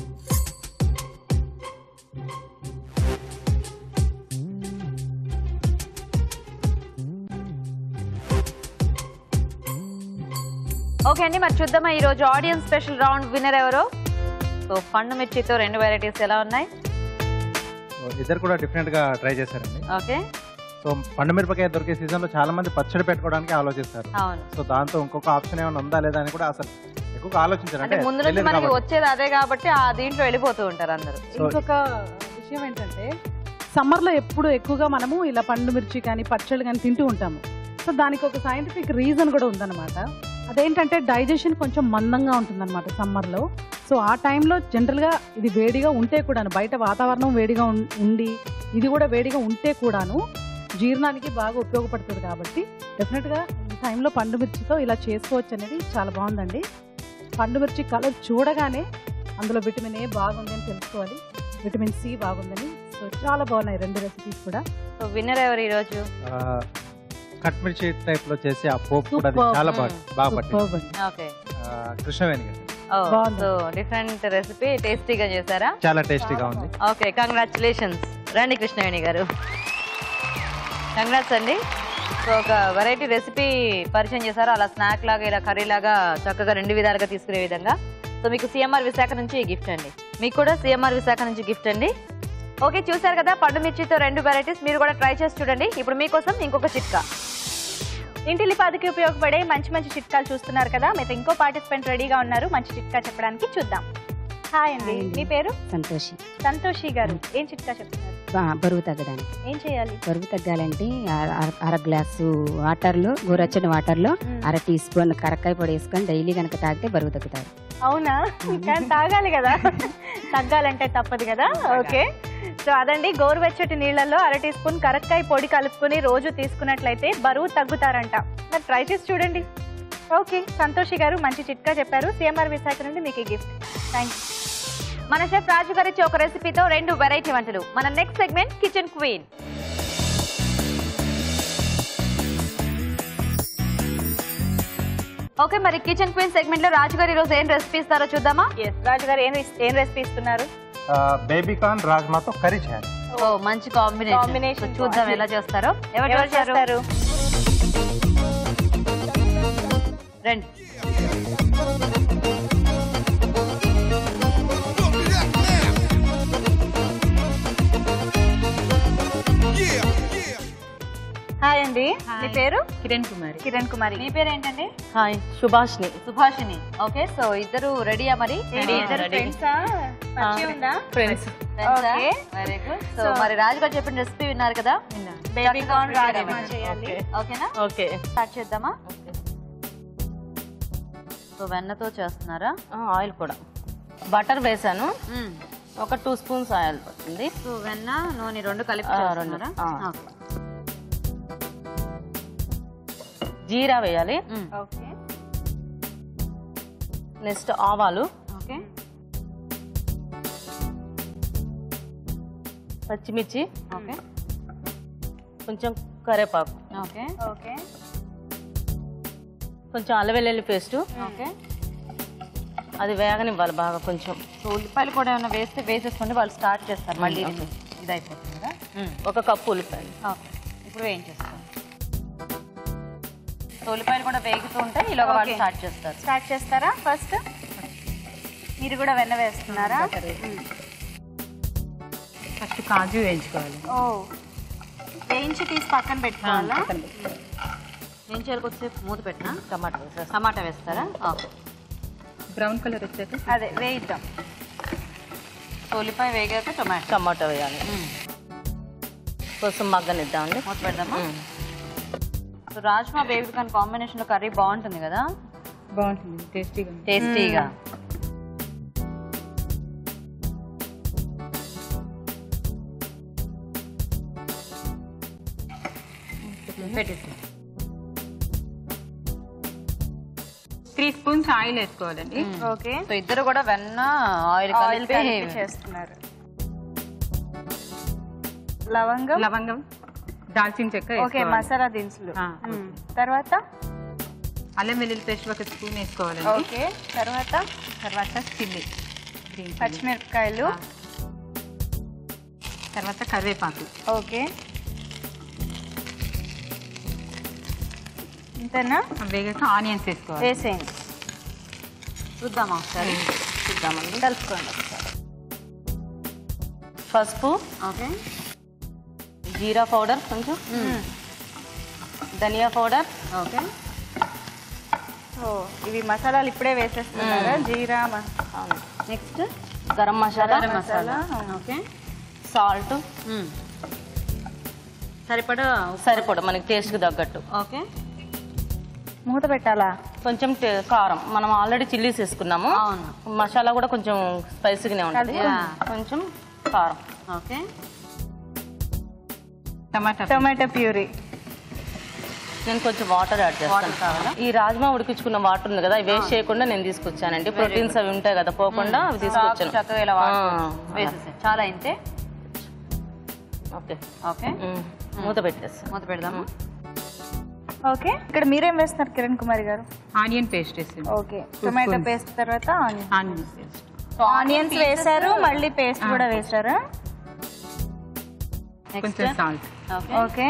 ఓకే అండి, మరి చూద్దామా ఈరోజు ఆడియన్స్ స్పెషల్ రౌండ్ విన్నర్ ఎవరో. సో పండుమిర్చితో రెండు వెరైటీస్ ఎలా ఉన్నాయి? ఇద్దరు కూడా డిఫరెంట్ గా ట్రై చేశారండి. ఓకే, సో పండుమిరపకాయ దొరికే సీజన్ లో చాలా మంది పచ్చడి పెట్టుకోవడానికి ఆలోచిస్తారు. అవును. సో దాంతో ఇంకొక ఆప్షన్ ఏమైనా ఉందా లేదా అని కూడా అసలు ఎక్కువగా ఆలోచించారు. అంటే ముందు నుంచి మనకి వచ్చేది అదే కాబట్టి ఆ దీంట్లో వెళ్ళిపోతూ ఉంటారు అందరూ. ఇంకొక విషయం ఏంటంటే సమ్మర్ లో ఎప్పుడు ఎక్కువగా మనము ఇలా పండు మిర్చి కానీ పచ్చళ్ళు కానీ తింటూ ఉంటాము. సో దానికి ఒక సైంటిఫిక్ రీజన్ కూడా ఉందన్నమాట. అదేంటంటే డైజెషన్ కొంచెం మందంగా ఉంటుందన్నమాట సమ్మర్లో. సో ఆ టైంలో జనరల్గా ఇది వేడిగా ఉంటే కూడాను, బయట వాతావరణం వేడిగా ఉండి ఇది కూడా వేడిగా ఉంటే కూడాను జీర్ణానికి బాగా ఉపయోగపడుతుంది. కాబట్టి డెఫినెట్గా ఈ టైంలో పండు మిర్చితో ఇలా చేసుకోవచ్చు అనేది చాలా బాగుందండి. పండు మిర్చి కలర్ చూడగానే అందులో విటమిన్ ఏ బాగుంది అని తెలుసుకోవాలి, విటమిన్ సి బాగుందని. సో చాలా బాగున్నాయి రెండు రెసిపీస్ కూడా. సో విన్నర్ ఎవరు ఈరోజు? కట్ మిర్చి టైప్ లో చేసి ఆ పోపు కూడా అది చాలా బాగా బాగా పట్టింది. ఓకే, కృష్ణవేణి గారు సో డిఫరెంట్ రెసిపీ టేస్టీగా చేశారా? చాలా టేస్టీగా ఉంది. Okay, congratulations. రండి కృష్ణవేణి గారు. కంగ్రాట్స్ అండి. సో ఒక వెరైటీ రెసిపీ పరిచయం చేశారు, అలా స్నాక్ లాగా ఇలా కర్రీ లాగా చక్కగా రెండు విధాలుగా తీసుకునే విధంగా. సో మీకు సిఎంఆర్ విశాఖ నుంచి ఈ గిఫ్ట్ అండి. మీకు కూడా సిఎంఆర్ విశాఖ నుంచి గిఫ్ట్ అండి. ఓకే, చూసారు కదా పండు మిర్చితో రెండు వెరైటీస్. మీరు కూడా ట్రై చేసి చూడండి. ఇప్పుడు మీకోసం ఇంకొక చిట్కా. ఇంటిలిపాదికి ఉపయోగపడే మంచి మంచి చిట్కాలు చూస్తున్నారు కదా. మీతో ఇంకో పార్టిసిపెంట్ రెడీగా ఉన్నారు మంచి చిట్కా చెప్పడానికి. చూద్దాం. హాయ్ అండి, మీ పేరు? సంతోషి. సంతోషి గారు, ఏం చిట్కా చెప్తున్నారు? బరువు తగ్గడానికి. ఏం చేయాలి? బరువు తగ్గాలంటే అర గ్లాసు వాటర్ లో గోరచ్చని వాటర్ లో అర టీ స్పూన్ కరక్కాయ పొడి వేసుకొని డైలీ కనుక తాగితే బరువు తగ్గుతారు. అవునా? కానీ తాగాలి కదా, తగ్గాలంటే తప్పదు కదా. ఓకే, సో అదండి, గోరువెచ్చటి నీళ్లలో అర టీ స్పూన్ కరక్కాయ పొడి కలుపుకొని రోజు తీసుకున్నట్లయితే బరువు తగ్గుతారంట. మరి ట్రై చేసి చూడండి. ఓకే, సంతోషి గారు మంచి చిట్కా చెప్పారు. సిఎంఆర్ విశాఖ నుండి మీకు గిఫ్ట్. Thank you. మన షెఫ్ రాజు గారి ఒక రెసిపీతో రెండు వెరైటీ వంటలు. మన next segment kitchen queen. Okay, మరి కిచెన్ క్వీన్ సెగ్మెంట్ లో రాజు గారు ఈ రోజు ఏం రెసిపీ ఇస్తారో చూద్దామా? ఎస్, రాజు గారు ఏం ఏం రెసిపీ ఇస్తున్నారు? బేబీ కార్న్ రాజ్మాతో కర్రీ చేయాలి. ఓ మంచి కాంబినేషన్. కాంబినేషన్ చూద్దాం ఎలా చేస్తారో. ఎవరు చేస్తారు? రండి. హాయ్ అండి, మీ పేరు? కిరణ్ కుమారి. కిరణ్ కుమారి. మీ పేరు ఏంటండి? Hi, Subhashni. Subhashini. Okay, so ఇద్దరు రెడీయా? మరి ఇద్దరు ఫ్రెండ్సా? పరిచయం ఉందా? Friends. Okay, very good. So మరి రాజు గారు చెప్పిన రెసిపీ విన్నారు కదా. బేబీ కార్న్ రాజ్మా చేయాలి. ఓకేనా? ఓకే, స్టార్ట్ చేద్దామా? సో వెన్నతో చేస్తున్నారా? ఆయిల్ కూడా బటర్ వేసాను. ఒక టూ స్పూన్స్ ఆయిల్ పడుతుంది. సో వెన్న నూనె రెండు కలిపి రెండు. జీరా వేయాలి. ఓకే, నెక్స్ట్ ఆవాలు. ఓకే, పచ్చిమిర్చి. ఓకే, కొంచెం కరివేపాకు. ఓకే, ఓకే, కొంచెం అల్లం వెల్లుల్లి పేస్ట్. ఓకే. అది వేగనివ్వాలి బాగా కొంచెం. సో ఉల్లిపాయలు కూడా ఏమైనా వేస్తే వేసేసుకుంటే వాళ్ళు స్టార్ట్ చేస్తారు మళ్ళీ. ఇది అయిపోతుంది కదా. ఒక కప్పు ఉల్లిపాయలు. ఓకే, ఇప్పుడు వేయించేస్తాం. సో ఉల్లిపాయలు కూడా వేగుతూ ఉంటాయి, ఇలా వాళ్ళు స్టార్ట్ చేస్తారు. స్టార్ట్ చేస్తారా? ఫస్ట్ మీరు కూడా వెన్న వేస్తున్నారా? ఫస్ట్ కాజు వేయించుకోవాలి. ఓ, వేయించి తీసి పక్కన పెట్టుకోవాలా? వేయించాలి. కొద్దిసేపు మూత పెట్టినా టమాటా వేసేస్తాం. టమాటా వేస్తారా? ఓకే, బ్రౌన్ కలర్ వచ్చాక అదే వేయిద్దాం. సో ఉల్లిపాయ వేగాక టొమాటో టమాటా వేయాలి. కొంచెం మగ్గనిద్దామండి. మూత పెడదామా? So rajma baby corn combination లో కర్రీ బాగుంటుంది కదా. బాగుంటుంది, టేస్టీగా. టేస్టీగా. పెట్టేసి త్రీ స్పూన్స్ ఆయిల్ వేసుకోవాలండి. ఓకే, సో ఇద్దరు కూడా వెన్న ఆయిల్ ఆయిల్ కలిపి చేస్తున్నారు. లవంగం, లవంగం, దాల్చిన చెక్క. ఓకే, మసాలా దినుసులు. తర్వాత అల్లం వెల్లుల్లి పేస్ట్ ఒక స్పూన్ వేసుకోవాలండి. ఓకే, తర్వాత తర్వాత చిల్లీ, పచ్చిమిరపకాయలు, తర్వాత కరివేపాకు. ఓకే, ఇంతేనా? వేగాక ఆనియన్స్ వేసుకోవాలి. వేసేయండి. చూద్దామా ఒకసారి? చూద్దామండి. కలుపుకోండి. పసుపు, ఓకే, జీరా పౌడర్ కొంచెం, ధనియా పౌడర్. ఓకే. ఓ, ఇవి మసాలాలు ఇప్పుడే వేసేస్తున్నారా? జీరా, next garam masala, garam masala. Okay, salt సరిపడా సరిపడా మనకి టేస్ట్కి తగ్గట్టు. ఓకే, మూత పెట్టాలా? కొంచెం కారం, మనం ఆల్రెడీ చిల్లీస్ వేసుకున్నాము. అవును, మసాలా కూడా కొంచెం స్పైసీగానే ఉంటుంది. కొంచెం కారం. ఓకే, టమాటా టొమాటో ప్యూరీ. నేను కొంచెం వాటర్ యాడ్ చేస్తాను. ఈ రాజ్మా ఉడికించుకున్న వాటర్ ఉంది కదా, వేస్ట్ చేయకుండా నేను తీసుకొచ్చానండి. ప్రోటీన్స్ అవి ఉంటాయి కదా, పోకుండా అవి తీసుకొచ్చాను. చాలా అయితే ఓకే. ఓకే, మూత పెట్టేస్తాను. మూత పెడదాము. ఓకే, ఇక్కడ మీరేం వేస్తున్నారు కిరణ్ కుమారి గారు? ఆనియన్ పేస్ట్ వేసాను. ఓకే, టొమాటో పేస్ట్ తర్వాత ఆనియన్ పేస్ట్. ఆనియన్స్ వేసారు, మళ్ళీ పేస్ట్ కూడా వేసారా? కొంచెం సాల్ట్. ఓకే,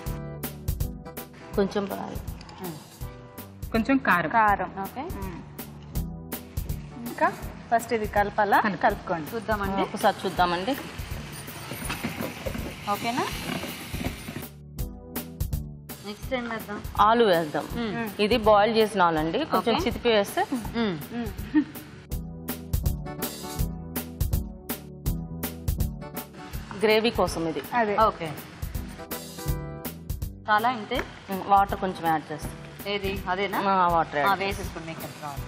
కొంచెం కొంచెం కారం. కారం. ఓకే, ఇంకా ఫస్ట్ ఇది కలపాలా కలుపుకోండి చూద్దామండి ఒకసారి చూద్దామండి ఓకేనా నెక్స్ట్ ఏం వేద్దాం ఆలు వేద్దాం ఇది బాయిల్ చేసిన ఆలు అండి కొంచెం చితిపి వేస్తే గ్రేవీ కోసం ఇది అదే ఓకే చాలా ఇంతే వాటర్ కొంచెం యాడ్ చేస్తాం ఏది అదేనా వాటర్ వేసేసుకోండి మీకు రావాలి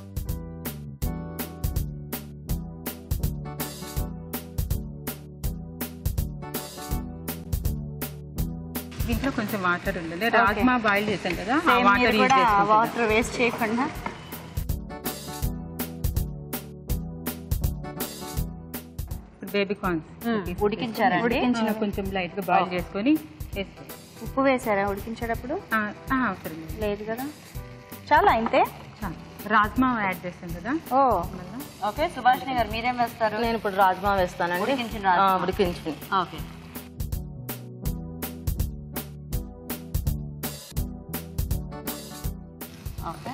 దీంట్లో కొంచెం వాటర్ ఉందండి రాజ్మా బాయిల్ చేసాం కదా ఆ వాటర్ వాటర్ వేస్ట్ చేయకుండా బేబీ కార్న్స్ ఉడికించారా ఉడికించిన కొంచెం లైట్ గా బాయిల్ చేసుకొని ఉప్పు వేసారా ఉడికించేటప్పుడు అవసరం లేదు కదా చాలా ఇంతే రాజ్మా యాడ్ చేస్తాం కదా ఓ ఓకే సుభాషిణి గారు మీరేం వేస్తారు నేను ఇప్పుడు రాజ్మా వేస్తానండి ఉడికించిన ఉడికించి ఓకే ఓకే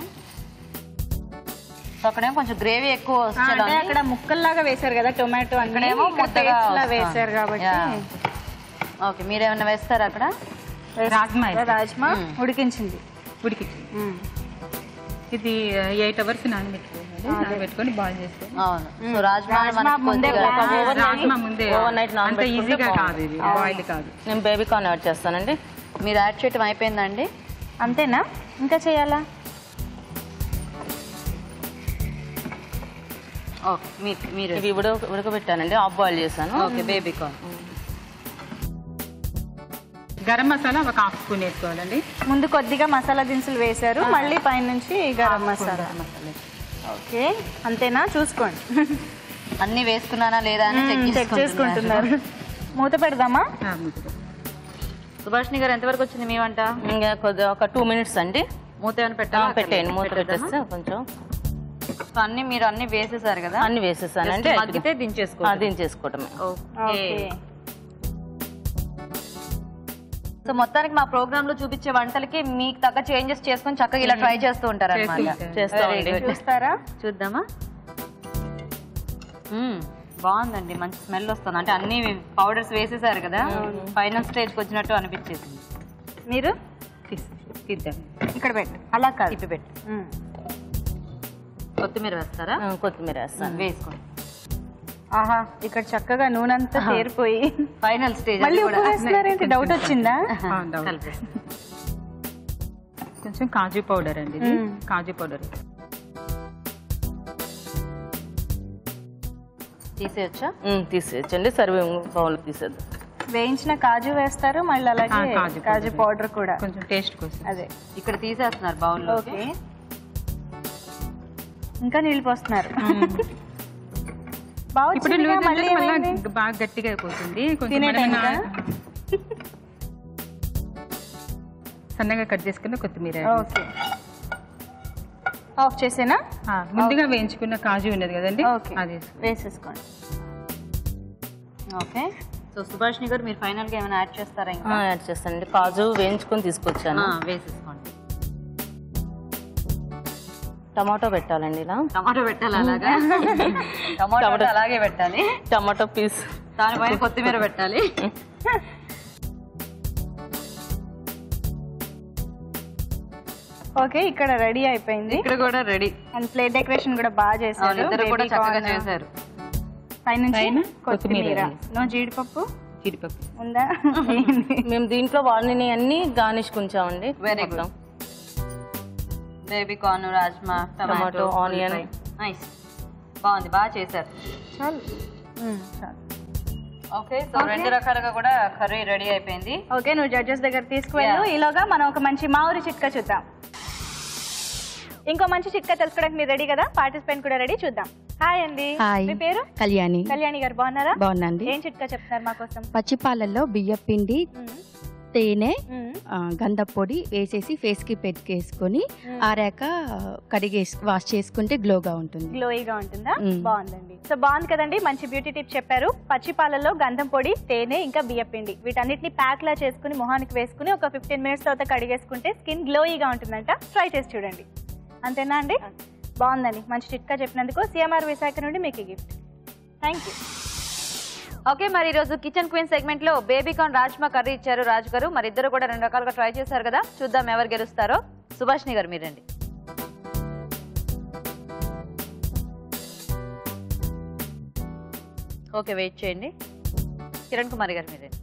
సో అక్కడేమో కొంచెం గ్రేవీ ఎక్కువ అంటే అక్కడ ముక్కల్లాగా వేశారు కదా టొమాటో అక్కడేమో ముద్దగా వేశారు కాబట్టి ఓకే మీరేమన్నా వేస్తారా అక్కడ రాజ్మా రాజ్మా ఉడికించింది ఉడికించింది ఇది ఎయిట్ అవర్స్ నానబెట్టుకోవాలి నానబెట్టుకొని బాయిల్ చేసుకోవాలి అవును సో రాజ్మా ముందే రాజ్మా ముందే ఓవర్ నైట్ అంత ఈజీగా కాదు ఇది బాయిల్ కాదు నేను బేబీ కార్న్ యాడ్ చేస్తానండి మీరు యాడ్ చేయటం అయిపోయిందండి అంతేనా ఇంకా చేయాలా ఓకే మీరు మీరు ఇవి ఉడక ఉడకబెట్టానండి హాఫ్ బాయిల్ చేశాను okay baby corn garam masala ఒక హాఫ్ స్పూన్ వేసుకోవాలండి ముందు కొద్దిగా మసాలా దినుసులు వేశారు మళ్ళీ పైనుంచి గరం మసాలా ఓకే అంతేనా చూసుకోండి అన్ని వేసుకున్నానా లేదా అని చెక్ చేసుకుంటున్నారు మూత పెడదామా సుభాషిణి గారు ఎంతవరకు వచ్చింది మీ వంట ఇంకా కొద్దిగా ఒక టూ మినిట్స్ అండి మూత ఏమైనా పెట్టాలా పెట్టేయండి మూత పెట్టేస్తే కొంచెం అన్ని మీరు అన్ని వేసేసారు కదా అన్ని వేసేసానండి మగ్గితే దించేసుకో దించేసుకోవటమే ఓకే సో మొత్తానికి మా ప్రోగ్రామ్ లో చూపించే వంటలకి మీకు తగ్గ చేంజెస్ చేసుకొని చక్కగా ఇలా ట్రై చేస్తూ ఉంటారు అన్నమాట చూస్తారా చూద్దామా బాగుందండి మంచి స్మెల్ వస్తుంది అంటే అన్ని పౌడర్స్ వేసేసారు కదా ఫైనల్ స్టేజ్కి వచ్చినట్టు అనిపించేసింది మీరు తీద్దాం ఇక్కడ పెట్టు అలా కాదు తిప్పి పెట్టు కొత్తిమీర వేస్తారా కొత్తిమీర వేస్తాను వేసుకోండి ఆహా ఇక్కడ చక్కగా నూనె అంతా చేరిపోయి ఫైనల్ స్టేజ్ మళ్ళీ ఉప్పు వేస్తున్నారేంటి డౌట్ వచ్చిందా కొంచెం కాజు పౌడర్ అండి ఇది కాజు పౌడర్ తీసేయచ్చా తీసేయచ్చండి సర్వింగ్ బౌల్ తీసేద్దాం వేయించిన కాజు వేస్తారు మళ్ళీ అలాగే కాజు పౌడర్ కూడా కొంచెం టేస్ట్ కోసం అదే ఇక్కడ తీసేస్తున్నారు బౌల్లో ఓకే ఇంకా నీళ్ళు పోస్తున్నారు ఇప్పుడు బాగా గట్టిగా అయిపోతుంది సన్నగా కట్ చేసుకున్న కొత్తిమీర ఓకే ఆఫ్ చేసేనా ముందుగా వేయించుకున్న కాజు ఉన్నది కదండి అది వేసేసుకోండి ఓకే సో సుభాషిణి గారు మీరు ఫైనల్ గా ఏమైనా యాడ్ చేస్తారా ఇంకా యాడ్ చేస్తానండి కాజు వేయించుకొని తీసుకొచ్చాను వేసేసుకోండి టమాటో పెట్టాలండి ఇలా టమాటో పెట్టాలి అలాగా టమాటో అలాగే పెట్టాలి టమాటో పీస్ దానిపైన కొత్తిమీర పెట్టాలి ఓకే ఇక్కడ రెడీ అయిపోయింది ఇక్కడ కూడా రెడీ అండ్ ప్లేట్ డెకరేషన్ కూడా బాగా చేశారు ఇద్దరు కూడా చక్కగా చేశారు పైన కొత్తిమీర నో జీడిపప్పు జీడిపప్పు ఉందా మేము దీంట్లో వాడిని అన్ని గార్నిష్ ఉంచామండి very good baby corn rajma tomato onion nice బాగుంది బాగా చేశారు చాలు చాలు ఓకే సో రెండు రకాలుగా కూడా కర్రీ రెడీ అయిపోయింది ఓకే నువ్వు జడ్జెస్ దగ్గర తీసుకువెళ్ళు ఈలోగా మనం ఒక మంచి మామిడి చిట్కా చూద్దాం ఇంకో మంచి చిట్కా తెలుసుకోవడానికి మీరు రెడీ కదా పార్టిసిపెంట్ కూడా రెడీ చూద్దాం హాయ్ అండి మీ పేరు కళ్యాణి కళ్యాణి గారు బాగున్నారా బాగున్నాండి ఏం చిట్కా చెప్తున్నారు మా కోసం పచ్చిపాలల్లో బియ్య పిండి తేనె గంధం పొడి వేసేసి ఫేస్ కి పెట్టుకేసుకొని ఆరాక కడిగేసి వాష్ చేసుకుంటే గ్లోగా ఉంటుంది గ్లోయిగా ఉంటుందా బాగుందండి సో బాగుంది కదండి మంచి బ్యూటీ టిప్ చెప్పారు పచ్చి పాలల్లో గంధం పొడి తేనె ఇంకా బియ్య పిండి వీటన్నిటిని ప్యాక్ లా చేసుకుని మొహానికి వేసుకుని ఒక ఫిఫ్టీన్ మినిట్స్ తర్వాత కడిగేసుకుంటే స్కిన్ గ్లోయిగా ఉంటుందంట ట్రై చేసి చూడండి అంతేనా అండి బాగుందండి, మంచి చిట్కా చెప్పినందుకు సిఎంఆర్ విశాఖ నుండి మీకు గిఫ్ట్. Thank you. ఓకే, మరి ఈరోజు కిచెన్ క్వీన్ సెగ్మెంట్ లో బేబీ కార్న్ రాజ్మా కర్రీ ఇచ్చారు రాజు గారు. మరి ఇద్దరు కూడా రెండు రకాలుగా ట్రై చేశారు కదా, చూద్దాం ఎవరు గెలుస్తారో. సుభాష్ని గారు మీరండి. ఓకే, వెయిట్ చేయండి. కిరణ్ కుమార్ గారు మీరండి.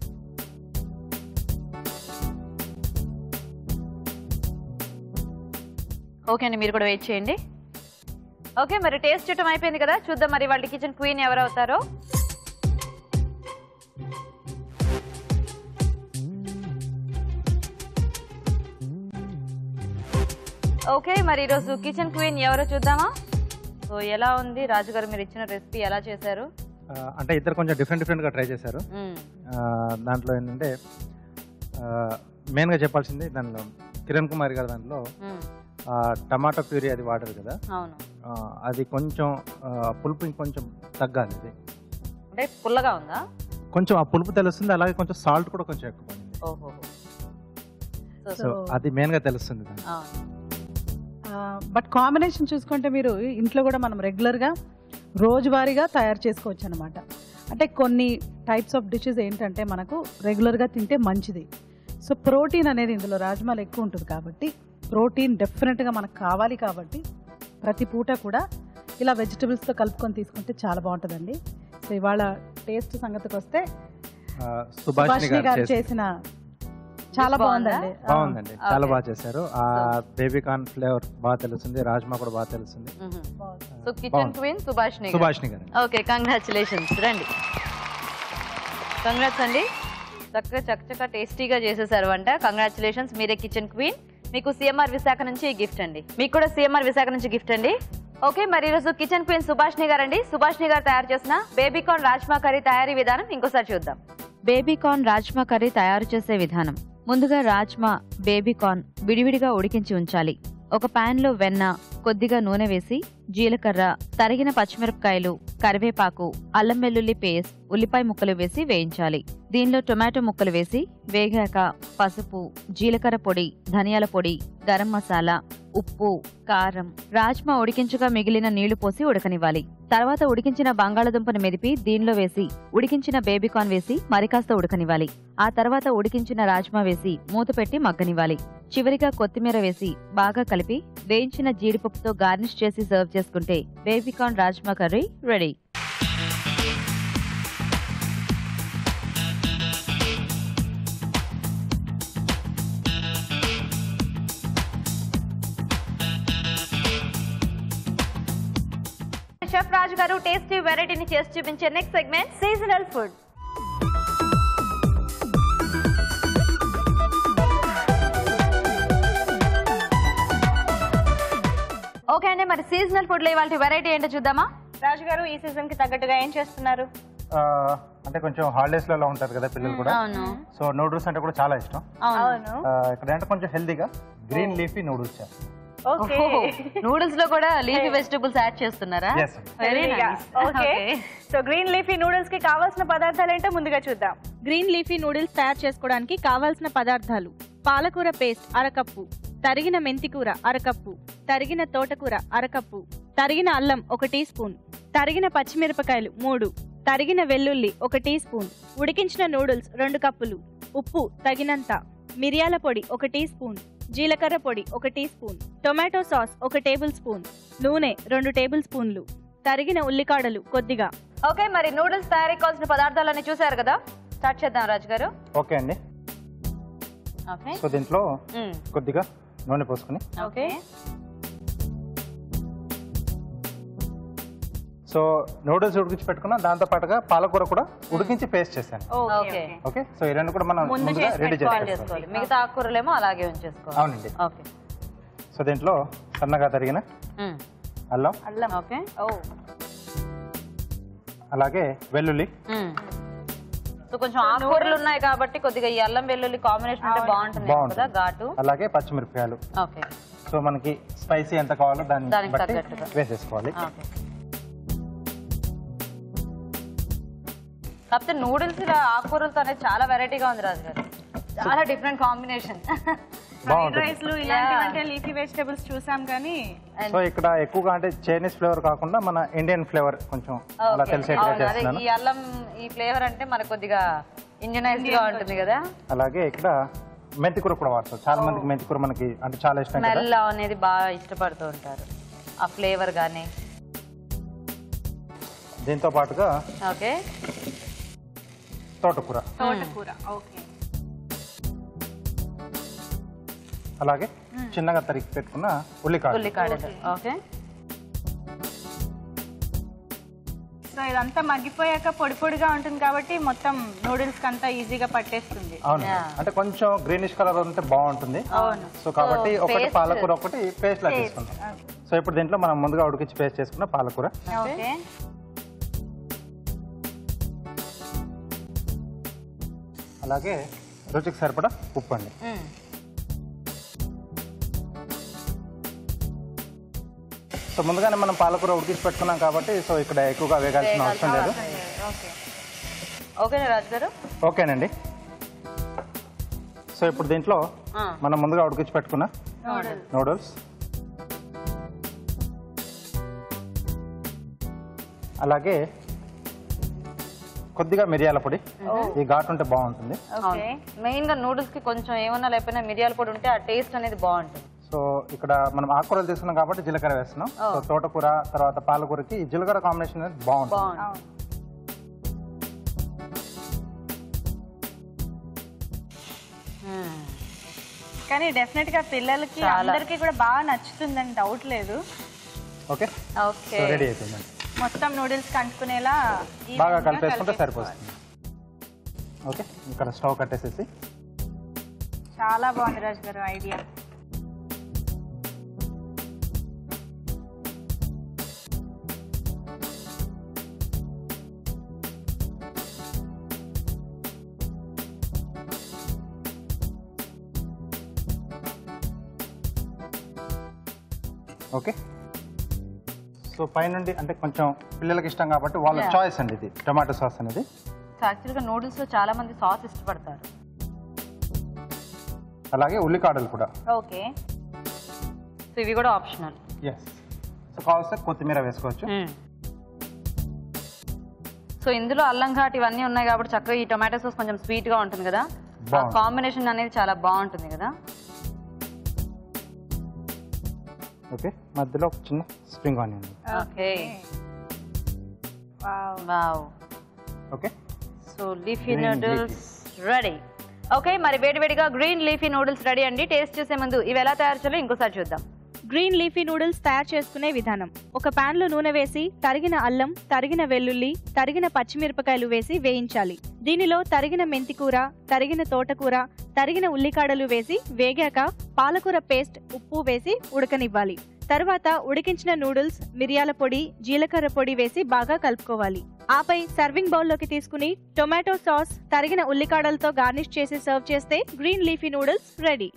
ఓకే అండి, మీరు కూడా వెయిట్ చేయండి. ఓకే, మరి టేస్ట్ చేయటం అయిపోయింది కదా, చూద్దాం మరి వాళ్ళ కిచెన్ క్వీన్ ఎవరు అవుతారో. ఓకే, మరి ఈరోజు కిచెన్ క్వీన్ ఎవరో చూద్దామా. సో ఎలా ఉంది రాజుగారు, మీరు ఇచ్చిన రెసిపీ ఎలా చేశారు? అంటే ఇద్దరు కొంచెం డిఫరెంట్ డిఫరెంట్గా ట్రై చేశారు. దాంట్లో ఏంటంటే మెయిన్గా చెప్పాల్సింది, దానిలో కిరణ్ కుమార్ గారు దాంట్లో టమాటో ప్యూరీ అది వాడరు కదా, అది కొంచెం పులుపు ఇంకొంచెం తగ్గాలి. అది అంటే పుల్లగా ఉందా? కొంచెం ఆ పులుపు తెలుస్తుంది, అలాగే కొంచెం సాల్ట్ కూడా కొంచెం ఎక్కువ పడింది. సో అది మెయిన్గా తెలుస్తుంది. బట్ కాంబినేషన్ చూసుకుంటే మీరు ఇంట్లో కూడా మనం రెగ్యులర్గా రోజువారీగా తయారు చేసుకోవచ్చు అనమాట. అంటే కొన్ని టైప్స్ ఆఫ్ డిషెస్ ఏంటంటే మనకు రెగ్యులర్గా తింటే మంచిది. సో ప్రోటీన్ అనేది ఇందులో రాజ్మాలు ఎక్కువ ఉంటుంది కాబట్టి ప్రోటీన్ డెఫినెట్గా మనకు కావాలి. కాబట్టి ప్రతి పూట కూడా ఇలా వెజిటబుల్స్తో కలుపుకొని తీసుకుంటే చాలా బాగుంటుందండి. సో ఇవాళ టేస్ట్ సంగతికి వస్తే సుభాష్ని గారు చేసిన చాలా బాగుందండి. బాగుందండి, చాలా బాగా చేశారు. ఆ బేబీ కార్న్ ఫ్లేవర్ బాగా తెలుస్తుంది, రాజ్మా కూడా బాగా తెలుస్తుంది. So kitchen queen Subhashni Subhashni garu. Okay, congratulations. రండి, కంగ్రాట్స్ అండి. చక్కగా చక్కగా టేస్టీగా చేసేసారు వంట. కంగ్రాచులేషన్స్, మీరే కిచెన్ క్వీన్. మీకు సిఎంఆర్ విశాఖ నుంచి గిఫ్ట్ అండి. మీకు కూడా సిఎంఆర్ విశాఖ నుంచి గిఫ్ట్ అండి. ఓకే, మరి ఈరోజు కిచెన్ క్వీన్ సుభాష్ని గారు అండి. సుభాష్ని గారు తయారు చేసిన బేబీ కార్న్ రాజ్మా కర్రీ తయారీ విధానం ఇంకోసారి చూద్దాం. బేబీ కార్న్ రాజ్మా కర్రీ తయారు చేసే విధానం. ముందుగా రాజ్మా, బేబీ కార్న్ విడివిడిగా ఉడికించి ఉంచాలి. ఒక పాన్ లో వెన్న, కొద్దిగా నూనె వేసి జీలకర్ర, తరిగిన పచ్చిమిరపకాయలు, కరివేపాకు, అల్లం వెల్లుల్లి పేస్ట్, ఉల్లిపాయ ముక్కలు వేసి వేయించాలి. దీనిలో టొమాటో ముక్కలు వేసి వేగాక పసుపు, జీలకర్ర పొడి, ధనియాల పొడి, గరం మసాలా, ఉప్పు, కారం, రాజ్మా ఉడికించగా మిగిలిన నీళ్లు పోసి ఉడకనివ్వాలి. తర్వాత ఉడికించిన బంగాళదుంపను మెదిపి దీనిలో వేసి ఉడికించిన బేబీకార్న్ వేసి మరికాస్త ఉడకనివ్వాలి. ఆ తర్వాత ఉడికించిన రాజ్మా వేసి మూత పెట్టి మగ్గనివ్వాలి. చివరిగా కొత్తిమీర వేసి బాగా కలిపి వేయించిన జీడిపప్పుతో గార్నిష్ చేసి సర్వ్ చేసుకుంటే baby corn rajma curry ready. Chef Raju garu tasty వెరైటీని చేసి చూపించే next segment seasonal food. Okay అండి, మరి సీజనల్ ఫుడ్ లో ఇవాళ వెరైటీ ఏంటో చూద్దామా. రాజు గారు ఈ సీజన్ కి తగ్గట్టుగా ఏం చేస్తున్నారు? అంటే కొంచెం హాలిడేస్ లో ఉంటారు కదా పిల్లలు కూడా, సో నూడిల్స్ అంటే కూడా చాలా ఇష్టం. ఇక్కడ అంటే కొంచెం హెల్దీగా గ్రీన్ లీఫీ నూడిల్స్. నూడిల్స్ లో కూడా లీఫీ వెజిటబుల్స్ యాడ్ చేస్తున్నారా? Very nice. Okay, so green leafy noodles కి కావాల్సిన పదార్థాలు ఏంటో ముందుగా చూద్దాం. గ్రీన్ లీఫీ నూడిల్స్ తయారు చేసుకోవడానికి కావాల్సిన పదార్థాలు: పాలకూర పేస్ట్ అరకప్పు, తరిగిన మెంతికూర అరకప్పు, తరిగిన తోటకూర అరకప్పు, తరిగిన అల్లం ఒక టీ స్పూన్, తరిగిన పచ్చిమిరపకాయలు మూడు, తరిగిన వెల్లుల్లి ఒక టీ స్పూన్, ఉడికించిన నూడిల్స్ రెండు కప్పులు, ఉప్పు తగినంత, మిరియాల పొడి ఒక టీ స్పూన్, జీలకర్ర పొడి ఒక టీ స్పూన్, టొమాటో సాస్ ఒక టేబుల్ స్పూన్, నూనె రెండు టేబుల్ స్పూన్లు, తరిగిన ఉల్లికాడలు కొద్దిగా. ఓకే, మరి నూడిల్స్ తయారీకి కావాల్సిన పదార్థాలన్నీ చూసారు కదా, స్టార్ట్ చేద్దాం రాజు గారు. ఓకే అండి, సో దీంట్లో కొద్దిగా నూనె పోసుకుని, ఓకే సో నూడిల్స్ ఉడికించి పెట్టుకున్నా, దాంతో పాటుగా పాలకూర కూడా ఉడికించి పేస్ట్ చేశాను. ఓకే ఓకే, సో ఈ రెండు కూడా మనం ముందుగా రెడీ చేసుకోవాలి. మిగతా ఆకుకూరలేమో అలాగే ఉంచేసుకోవాలి. అవునండి. ఓకే, సో దీంట్లో సన్నగా తరిగిన అల్లం, అల్లం ఓకే, ఓ అలాగే వెల్లుల్లి. సో కొంచెం ఆకుకూరలు ఉన్నాయి కాబట్టి కొద్దిగా ఈ అల్లం వెల్లుల్లి కాంబినేషన్ అంటే బాగుంటుంది కదా, ఘాటు. అలాగే పచ్చిమిరపకాయలు. ఓకే, సో మనకి స్పైసీ ఎంత కావాలో దాన్ని బట్టి వేసేసుకోవాలి. కాకపోతే నూడిల్స్ ఇలా ఆకుకూరలతో అనేది చాలా వెరైటీగా ఉంది రాజు గారు, చాలా డిఫరెంట్ కాంబినేషన్. బాగుంటుంది. ఇలాంటివంటే లీఫీ వెజిటబుల్స్ చూసాం కానీ సో ఇక్కడ ఎక్కువగా అంటే చైనీస్ ఫ్లేవర్ కాకుండా మన ఇండియన్ ఫ్లేవర్ కొంచెం అలా తెలిసేట్టుగా చేస్తున్నాను. ఈ అల్లం ఈ ఫ్లేవర్ అంటే మనకు కొద్దిగా ఇండియనైజ్డ్ గా ఉంటుంది కదా. అలాగే ఇక్కడ మెంతికూర కూడా వాడతారు. చాలా మందికి మెంతికూర మనకి అంటే చాలా ఇష్టం కదా. స్మెల్ అనేది బాగా ఇష్టపడుతూ ఉంటారు, ఆ ఫ్లేవర్ గానీ. దీంతో పాటుగా ఓకే తోటకూర, తోటకూర ఓకే, అలాగే చిన్నగా తరిగి పెట్టుకున్న ఉల్లికాడ ఉల్లికాడలు ఓకే. సో ఇదంతా మగ్గిపోయాక పొడి పొడిగా ఉంటుంది కాబట్టి మొత్తం నూడిల్స్ అంతా ఈజీగా పట్టేస్తుంది. అవును, అంటే కొంచెం గ్రీనిష్ కలర్ ఉంటే బాగుంటుంది. సో కాబట్టి ఒకటి పాలకూర ఒకటి పేస్ట్ లా చేసుకుంటాం. సో ఇప్పుడు దీంట్లో మనం ముందుగా ఉడికించి పేస్ట్ చేసుకున్న పాలకూర, ఓకే, అలాగే రుచికి సరిపడా ఉప్పు అండి. సో ముందుగానే మనం పాలకూర ఉడికించి పెట్టుకున్నాం కాబట్టి సో ఇక్కడ ఎక్కువగా వేగాల్సిన అవసరం లేదు. ఓకేనా రాజు గారు? ఓకేనండి. సో ఇప్పుడు దీంట్లో మనం ముందుగా ఉడికించి పెట్టుకున్న నూడిల్స్, అలాగే కొద్దిగా మిరియాల పొడి, ఈ ఘాటు ఉంటే బాగుంటుంది. మెయిన్ గా నూడిల్స్ కి కొంచెం ఏమన్నా లేకపోయినా మిరియాల పొడి ఉంటే ఆ టేస్ట్ అనేది బాగుంటుంది. సో ఇక్కడ మనం ఆకుకూరలు తీసుకున్నాం కాబట్టి జీలకర్ర వేస్తున్నాం. సో తోటకూర తర్వాత పాలకూరకి జీలకర్ర కాంబినేషన్ అనేది బాగుంటుంది. కానీ డెఫినెట్ గా పిల్లలకి అందరికి కూడా బాగా నచ్చుతుందని డౌట్ లేదు. ఓకే ఓకే, రెడీ అయిపోయిందండి. మొత్తం నూడిల్స్ కంటుకునేలా బాగా కలిపేసుకుంటే సరిపోతుంది. ఓకే, ఇక్కడ స్టవ్ కట్టేసేసి. చాలా బాగుంది రాజు గారు ఐడియా. ఓకే, సో పైనుండి అంటే కొంచెం పిల్లలకి ఇష్టం కాబట్టి వాళ్ళ చాయిస్ అండి ఇది టమాటో సాస్ అనేది. యాక్చువల్గా నూడిల్స్ లో చాలా మంది సాస్ ఇష్టపడతారు. అలాగే ఉల్లికాడలు కూడా. ఓకే, సో ఇవి కూడా ఆప్షనల్. ఎస్, సో కావాల్సి కొత్తిమీర వేసుకోవచ్చు. సో ఇందులో అల్లం ఘాట్ ఇవన్నీ ఉన్నాయి కాబట్టి చక్కగా ఈ టొమాటో సాస్ కొంచెం స్వీట్ గా ఉంటుంది కదా, కాంబినేషన్ అనేది చాలా బాగుంటుంది కదా. ఓకే, మధ్యలో ఒక చిన్న spring onion. Okay, wow. Okay, so leafy noodles ready. Okay, మరి వేడివేడిగా గ్రీన్ లీఫీ నూడిల్స్ రెడీ అండి. టేస్ట్ చేసే ముందు ఇవి ఎలా తయారు చేయాలో ఇంకోసారి చూద్దాం. గ్రీన్ లీఫీ నూడిల్స్ తయారు చేసుకునే విధానం: ఒక పాన్ లో నూనె వేసి తరిగిన అల్లం, తరిగిన వెల్లుల్లి, తరిగిన పచ్చిమిరపకాయలు వేసి వేయించాలి. దీనిలో తరిగిన మెంతికూర, తరిగిన తోటకూర, తరిగిన ఉల్లికాడలు వేసి వేగాక పాలకూర పేస్ట్, ఉప్పు వేసి ఉడకనివ్వాలి. తర్వాత ఉడికించిన నూడిల్స్, మిరియాల పొడి, జీలకర్ర పొడి వేసి బాగా కలుపుకోవాలి. ఆపై సర్వింగ్ బౌల్లోకి తీసుకుని టొమాటో సాస్, తరిగిన ఉల్లికాడలతో గార్నిష్ చేసి సర్వ్ చేస్తే green leafy noodles ready.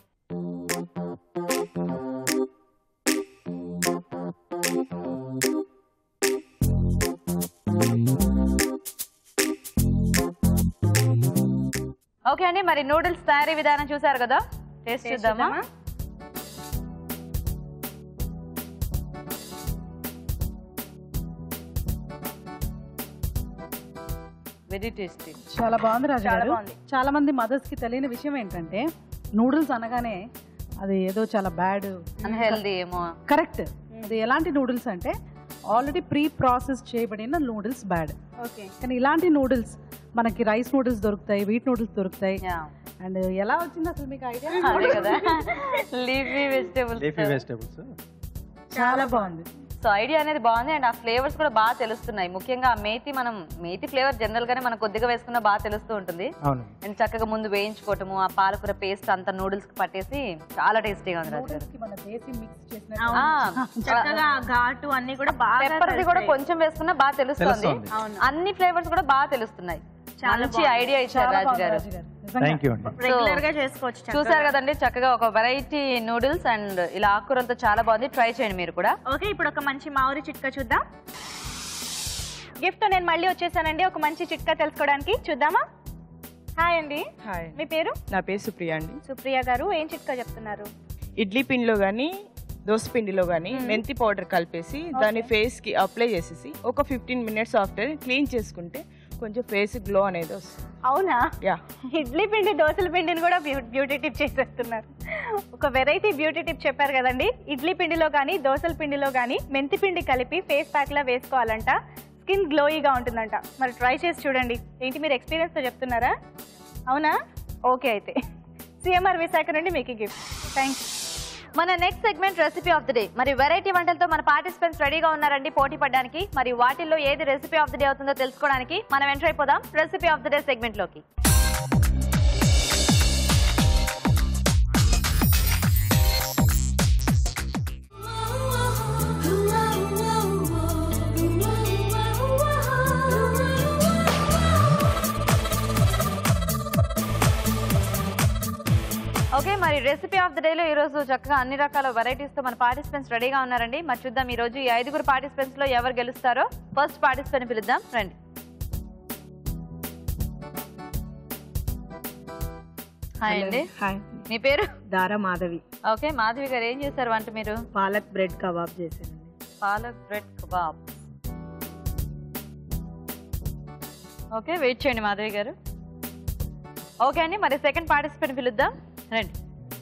Okay అండి, మరి నూడిల్స్ తయారీ విధానం చూసారు కదా, టేస్ట్ చూద్దామా? వెరీ టేస్టీ, చాలా బాగుంది రాజు చాలా గారు. బాగుంది. చాలా మంది మదర్స్ కి తెలియని విషయం ఏంటంటే నూడిల్స్ అనగానే అది ఏదో చాలా బ్యాడ్, అన్హెల్దీ ఏమో. కరెక్ట్. అది ఎలాంటి నూడిల్స్ అంటే ఆల్రెడీ ప్రీ ప్రాసెస్ చేయబడిన నూడిల్స్ బ్యాడ్. ఓకే, కానీ ఇలాంటి నూడిల్స్ మనకి రైస్ నూడిల్స్ దొరుకుతాయి, వీట్ నూడిల్స్ దొరుకుతాయి. అండ్ ఎలా వచ్చింది అసలు మీకు ఐడియా? అదే కదా, లీఫీ వెజిటేబుల్స్. లీఫీ వెజిటేబుల్స్ చాలా బాగుంది. సో ఐడియా అనేది బాగుంది అండ్ ఆ ఫ్లేవర్స్ కూడా బాగా తెలుస్తున్నాయి. ముఖ్యంగా ఆ మేతి, మనం మేతి ఫ్లేవర్ జనరల్ గానే మనం కొద్దిగా వేసుకున్నా బాగా తెలుస్తూ ఉంటుంది. అండ్ చక్కగా ముందు వేయించుకోవటము, ఆ పాలకూర పేస్ట్ అంతా నూడిల్స్ కి పట్టేసి చాలా టేస్టీగా ఉంది రాజు గారు. చక్కగా ఘాటు అన్ని కూడా బాగా, పెప్పర్ది కూడా కొంచెం వేసుకున్నా బాగా తెలుస్తుంది. అన్ని ఫ్లేవర్స్ కూడా బాగా తెలుస్తున్నాయి. మంచి ఐడియా ఇచ్చారు రాజు గారు. రెగ్యులర్ గా చేసుకోవచ్చు. చూసారు కదండి, చక్కగా ఒక వెరైటీ నూడిల్స్ అండ్ ఇలా ఆకుకూరలతో చాలా బాగుంది. ట్రై చేయండి మీరు కూడా. ఓకే, ఇప్పుడు ఒక మంచి మామిడి చిట్కా చూద్దాం. గిఫ్ట్ నేను మళ్ళీ వచ్చేసానండి ఒక మంచి చిట్కా తెలుసుకోవడానికి. చూద్దామా? హాయ్ అండి. హాయ్. మీ పేరు? నా పేరు సుప్రియ అండి. సుప్రియ గారు ఏం చిట్కా చెప్తున్నారు? ఇడ్లీ పిండిలో కానీ దోశ పిండిలో కానీ మెంతి పౌడర్ కలిపేసి దాన్ని ఫేస్ కి అప్లై చేసేసి ఒక ఫిఫ్టీన్ మినిట్స్ ఆఫ్టర్ క్లీన్ చేసుకుంటే కొంచెం ఫేస్ గ్లో అనేది వస్తుంది. అవునా? యా. ఇడ్లీ పిండి దోశల పిండిని కూడా బ్యూటీ టిప్ చేసేస్తున్నారు. ఒక వెరైటీ బ్యూటీ టిప్ చెప్పారు కదండి. ఇడ్లీ పిండిలో కానీ దోశల పిండిలో కానీ మెంతి పిండి కలిపి ఫేస్ ప్యాక్ లా వేసుకోవాలంట. స్కిన్ గ్లోయిగా ఉంటుందంట. మరి ట్రై చేసి చూడండి. ఏంటి మీరు ఎక్స్పీరియన్స్ తో చెప్తున్నారా? అవునా? ఓకే అయితే సిఎంఆర్ విశాఖ నుండి మీకు గిఫ్ట్. థ్యాంక్స్. మన next segment recipe of the day. మరి వెరైటీ వంటలతో మన పార్టిసిపెంట్స్ రెడీగా ఉన్నారండి పోటీ పడడానికి. మరి వాటిల్లో ఏది రెసిపీ ఆఫ్ ది డే అవుతుందో తెలుసుకోవడానికి మనం ఎంటర్ అయిపోదాం recipe of the day segment లోకి. ఓకే, మరి రెసిపీ ఆఫ్ ద డేలో ఈ రోజు చక్కగా అన్ని రకాల వెరైటీస్ తో మన పార్టిసిపెంట్స్ రెడీగా ఉన్నారండి. మరి చూద్దాం ఈ రోజు ఈ ఐదుగురు పార్టిసిపెంట్స్ లో ఎవరు గెలుస్తారో. ఫస్ట్ పార్టిసిపెంట్ పిలుద్దాం, రండి. హాయ్ అండి. హాయ్. మీ పేరు? దారా మాధవి. ఓకే, మాధవి గారు ఏం చేశారు వంట మీరు? పాలక్ బ్రెడ్ కబాబ్ చేశాను. Palak bread kebab. Okay, wait చేయండి మాధవి గారు. ఓకే అండి, మరి సెకండ్ పార్టిసిపెంట్ పిలుద్దాం, రండి.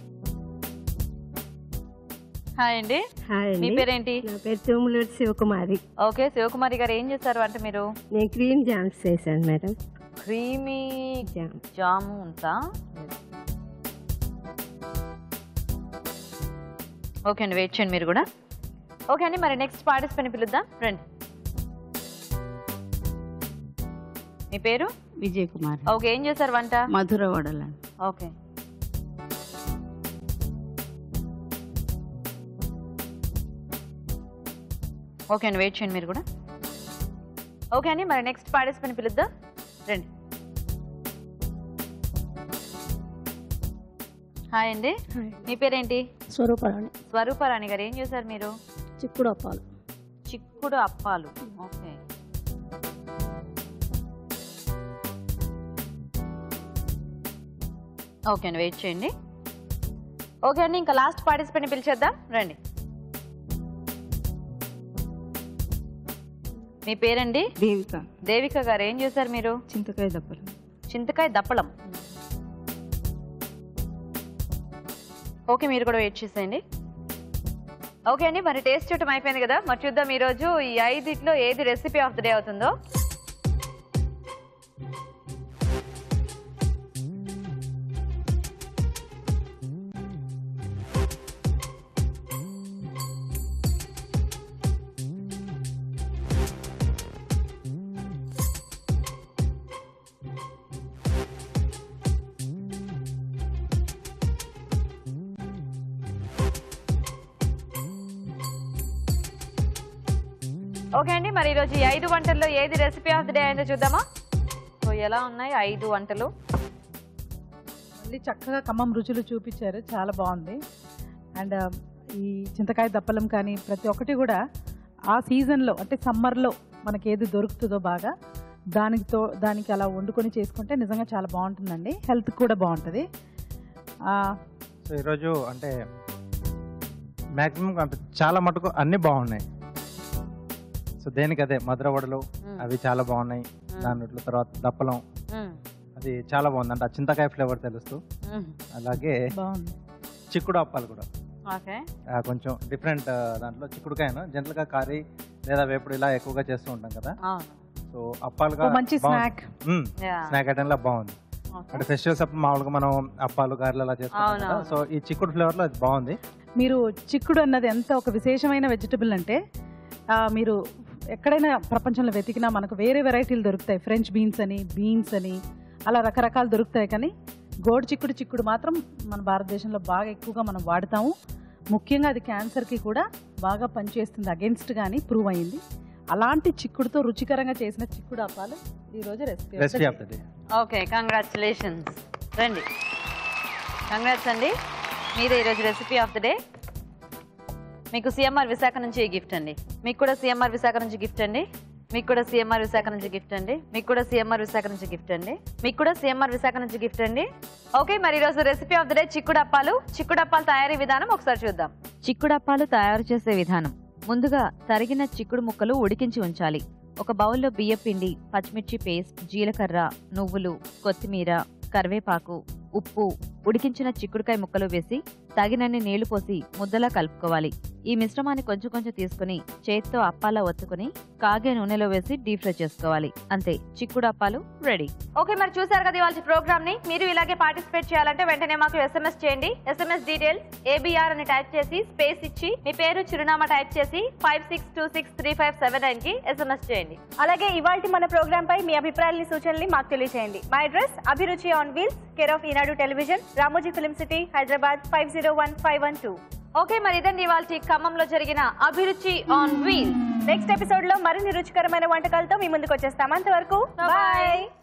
హాయ్ అండి. హాయ్. మీ పేరేంటి? నా పేరు తూములూరు శివకుమారి. ఓకే, శివకుమారి గారు ఏం చేశారు అంటే మీరు? నేను క్రీమ్ జామ్స్ చేశాను మేడం. క్రీమీ జామ్ జామున్సా? ఓకే అండి, వెయిట్ చేయండి మీరు కూడా. ఓకే అండి, మరి నెక్స్ట్ పార్టిసిపెంట్ పిలుద్దాం, రండి. మీ పేరు? విజయ్ కుమార్. ఓకే, ఏం చేశారు వంట? మధుర వడలు. ఓకే. ఓకే అండి, వెయిట్ చేయండి మీరు కూడా. ఓకే అండి, మరి నెక్స్ట్ పార్టిసిపెంట్ పిలుద్దాం, రండి. హాయ్ అండి. మీ పేరేంటి? స్వరూపరాణి. స్వరూపరాణి గారు ఏం చేశారు మీరు? చిక్కుడు అప్పాలు. చిక్కుడు అప్పాలు. ఓకే. ఓకే అండి, వెయిట్ చేయండి. ఓకే అండి, ఇంకా లాస్ట్ పార్టిసిపెంట్ పిలిచేద్దాం, రండి. మీ పేరండి? దేవిక. దేవిక గారు ఏం చేశారు మీరు? చింతకాయ దప్పలం. చింతకాయ దప్పలం. ఓకే, మీరు కూడా వెయిట్ చేసేయండి. ఓకే అండి, మరి టేస్ట్ చూడటం అయిపోయింది కదా. మరి చూద్దాం ఈరోజు ఈ ఐదిట్లో ఏది రెసిపీ ఆఫ్ ద డే అవుతుందో. ఓకే అండి, మరి ఈరోజు ఈ ఐదు వంటల్లో ఏది రెసిపీ ఆఫ్ ది డే అయిందో చూద్దామా. సో ఎలా ఉన్నాయి ఐదు వంటలు? మళ్ళీ చక్కగా ఖమ్మం రుచులు చూపించారు, చాలా బాగుంది. అండ్ ఈ చింతకాయ దప్పలం కానీ ప్రతి ఒక్కటి కూడా ఆ సీజన్లో అంటే సమ్మర్లో మనకి ఏది దొరుకుతుందో బాగా దానితో దానికి అలా వండుకొని చేసుకుంటే నిజంగా చాలా బాగుంటుందండి. హెల్త్ కూడా బాగుంటుంది. సో ఈరోజు అంటే మ్యాక్సిమం చాలా మటుకు అన్నీ బాగున్నాయి. సో దేనికి అదే మధుర వడలు అవి చాలా బాగున్నాయి. దాంట్లో తర్వాత దప్పలం అది చాలా బాగుంది, అంటే ఆ చింతకాయ ఫ్లేవర్ తెలుస్తూ. అలాగే చిక్కుడు అప్పాలు కూడా కొంచెం డిఫరెంట్. దాంట్లో చిక్కుడుకాయను జనరల్ గా కర్రీ లేదా వేపుడు ఇలా ఎక్కువగా చేస్తూ ఉంటాం కదా. సో అప్పాలుగా మంచి స్నాక్ స్నాక్ ఐటమ్ లా బాగుంది. అంటే ఫెస్టివల్స్ అప్పుడు మామూలుగా మనం అప్పాలు గారెలు అలా చేసుకుంటాం కదా. సో ఈ చిక్కుడు ఫ్లేవర్ లో అది బాగుంది. మీరు చిక్కుడు అన్నది ఎంత ఒక విశేషమైన వెజిటబుల్ అంటే మీరు ఎక్కడైనా ప్రపంచంలో వెతికినా మనకు వేరే వెరైటీలు దొరుకుతాయి. ఫ్రెంచ్ బీన్స్ అని, బీన్స్ అని అలా రకరకాలు దొరుకుతాయి. కానీ గోడు చిక్కుడు చిక్కుడు మాత్రం మన భారతదేశంలో బాగా ఎక్కువగా మనం వాడతాము. ముఖ్యంగా అది క్యాన్సర్కి కూడా బాగా పనిచేస్తుంది, అగేన్స్ట్ కానీ ప్రూవ్ అయింది. అలాంటి చిక్కుడుతో రుచికరంగా చేసిన చిక్కుడు అప్పాలు ఈరోజు రెసిపీ. Okay, congratulations. రండి, కంగ్రాట్స్ అండి, మీదే ఈరోజు రెసిపీ ఆఫ్ ద డే. మీకు సిఎంఆర్ విశాఖ నుంచి గిఫ్ట్ అండి. మీకు కూడా సిఎంఆర్ విశాఖ నుంచి గిఫ్ట్ అండి. మీకు కూడా సిఎంఆర్ విశాఖ నుంచి గిఫ్ట్ అండి మీకు కూడా సిఎంఆర్ విశాఖ నుంచి గిఫ్ట్ అండి మీకు కూడా సిఎంఆర్ విశాఖ నుంచి గిఫ్ట్ అండి ఓకే మరి ఈరోజు రెసిపీ ఆఫ్ ద డే చిక్కుడప్పాలు చిక్కుడప్పాలు తయారీ విధానం ఒకసారి చూద్దాం. చిక్కుడప్పాలు తయారు చేసే విధానం. ముందుగా తరిగిన చిక్కుడు ముక్కలు ఉడికించి ఉంచాలి. ఒక బౌల్లో బియ్యం పిండి, పచ్చిమిర్చి పేస్ట్, జీలకర్ర, నువ్వులు, కొత్తిమీర, కరివేపాకు, ఉప్పు, ఉడికించిన చిక్కుడుకాయ ముక్కలు వేసి తగినన్ని నీళ్లు పోసి ముద్దలా కలుపుకోవాలి. ఈ మిశ్రమాన్ని కొంచెం కొంచెం తీసుకుని చేత్తో అప్పాలా ఒత్తుకుని కాగే నూనెలో వేసి డీప్ ఫ్రై చేసుకోవాలి. అంతే, చిక్కుడు అప్పాలు రెడీ. ఓకే మరి చూసారు కదా ఇవాళ ప్రోగ్రామ్ ని. మీరు ఇలాగే పార్టిసిపేట్ చేయాలంటే వెంటనే మాకు ఎస్ఎంఎస్ చేయండి. ఎస్ఎంఎస్ డీటెయిల్స్ ఏబిఆర్ అని టైప్ చేసి స్పేస్ ఇచ్చి మీ పేరు చిరునామా టైప్ చేసి five six two six three five seven nine కి ఎస్ఎంఎస్ చేయండి. అలాగే ఇవాళ మన ప్రోగ్రామ్ పై మీ అభిప్రాయాలని సూచనల్ని మాకు తెలియజేయండి. My address Abhiruchi on wheels, care of Eenadu television, Ramoji film city, Hyderabad five zero one five one two. Okay మరి ఇదండి ఇవాళ ఖమ్మంలో జరిగిన అభిరుచి ఆన్ వీల్. నెక్స్ట్ ఎపిసోడ్ లో మరిన్ని రుచికరమైన వంటకాలతో మీ ముందుకు వచ్చేస్తాం. అంతవరకు బాయ్.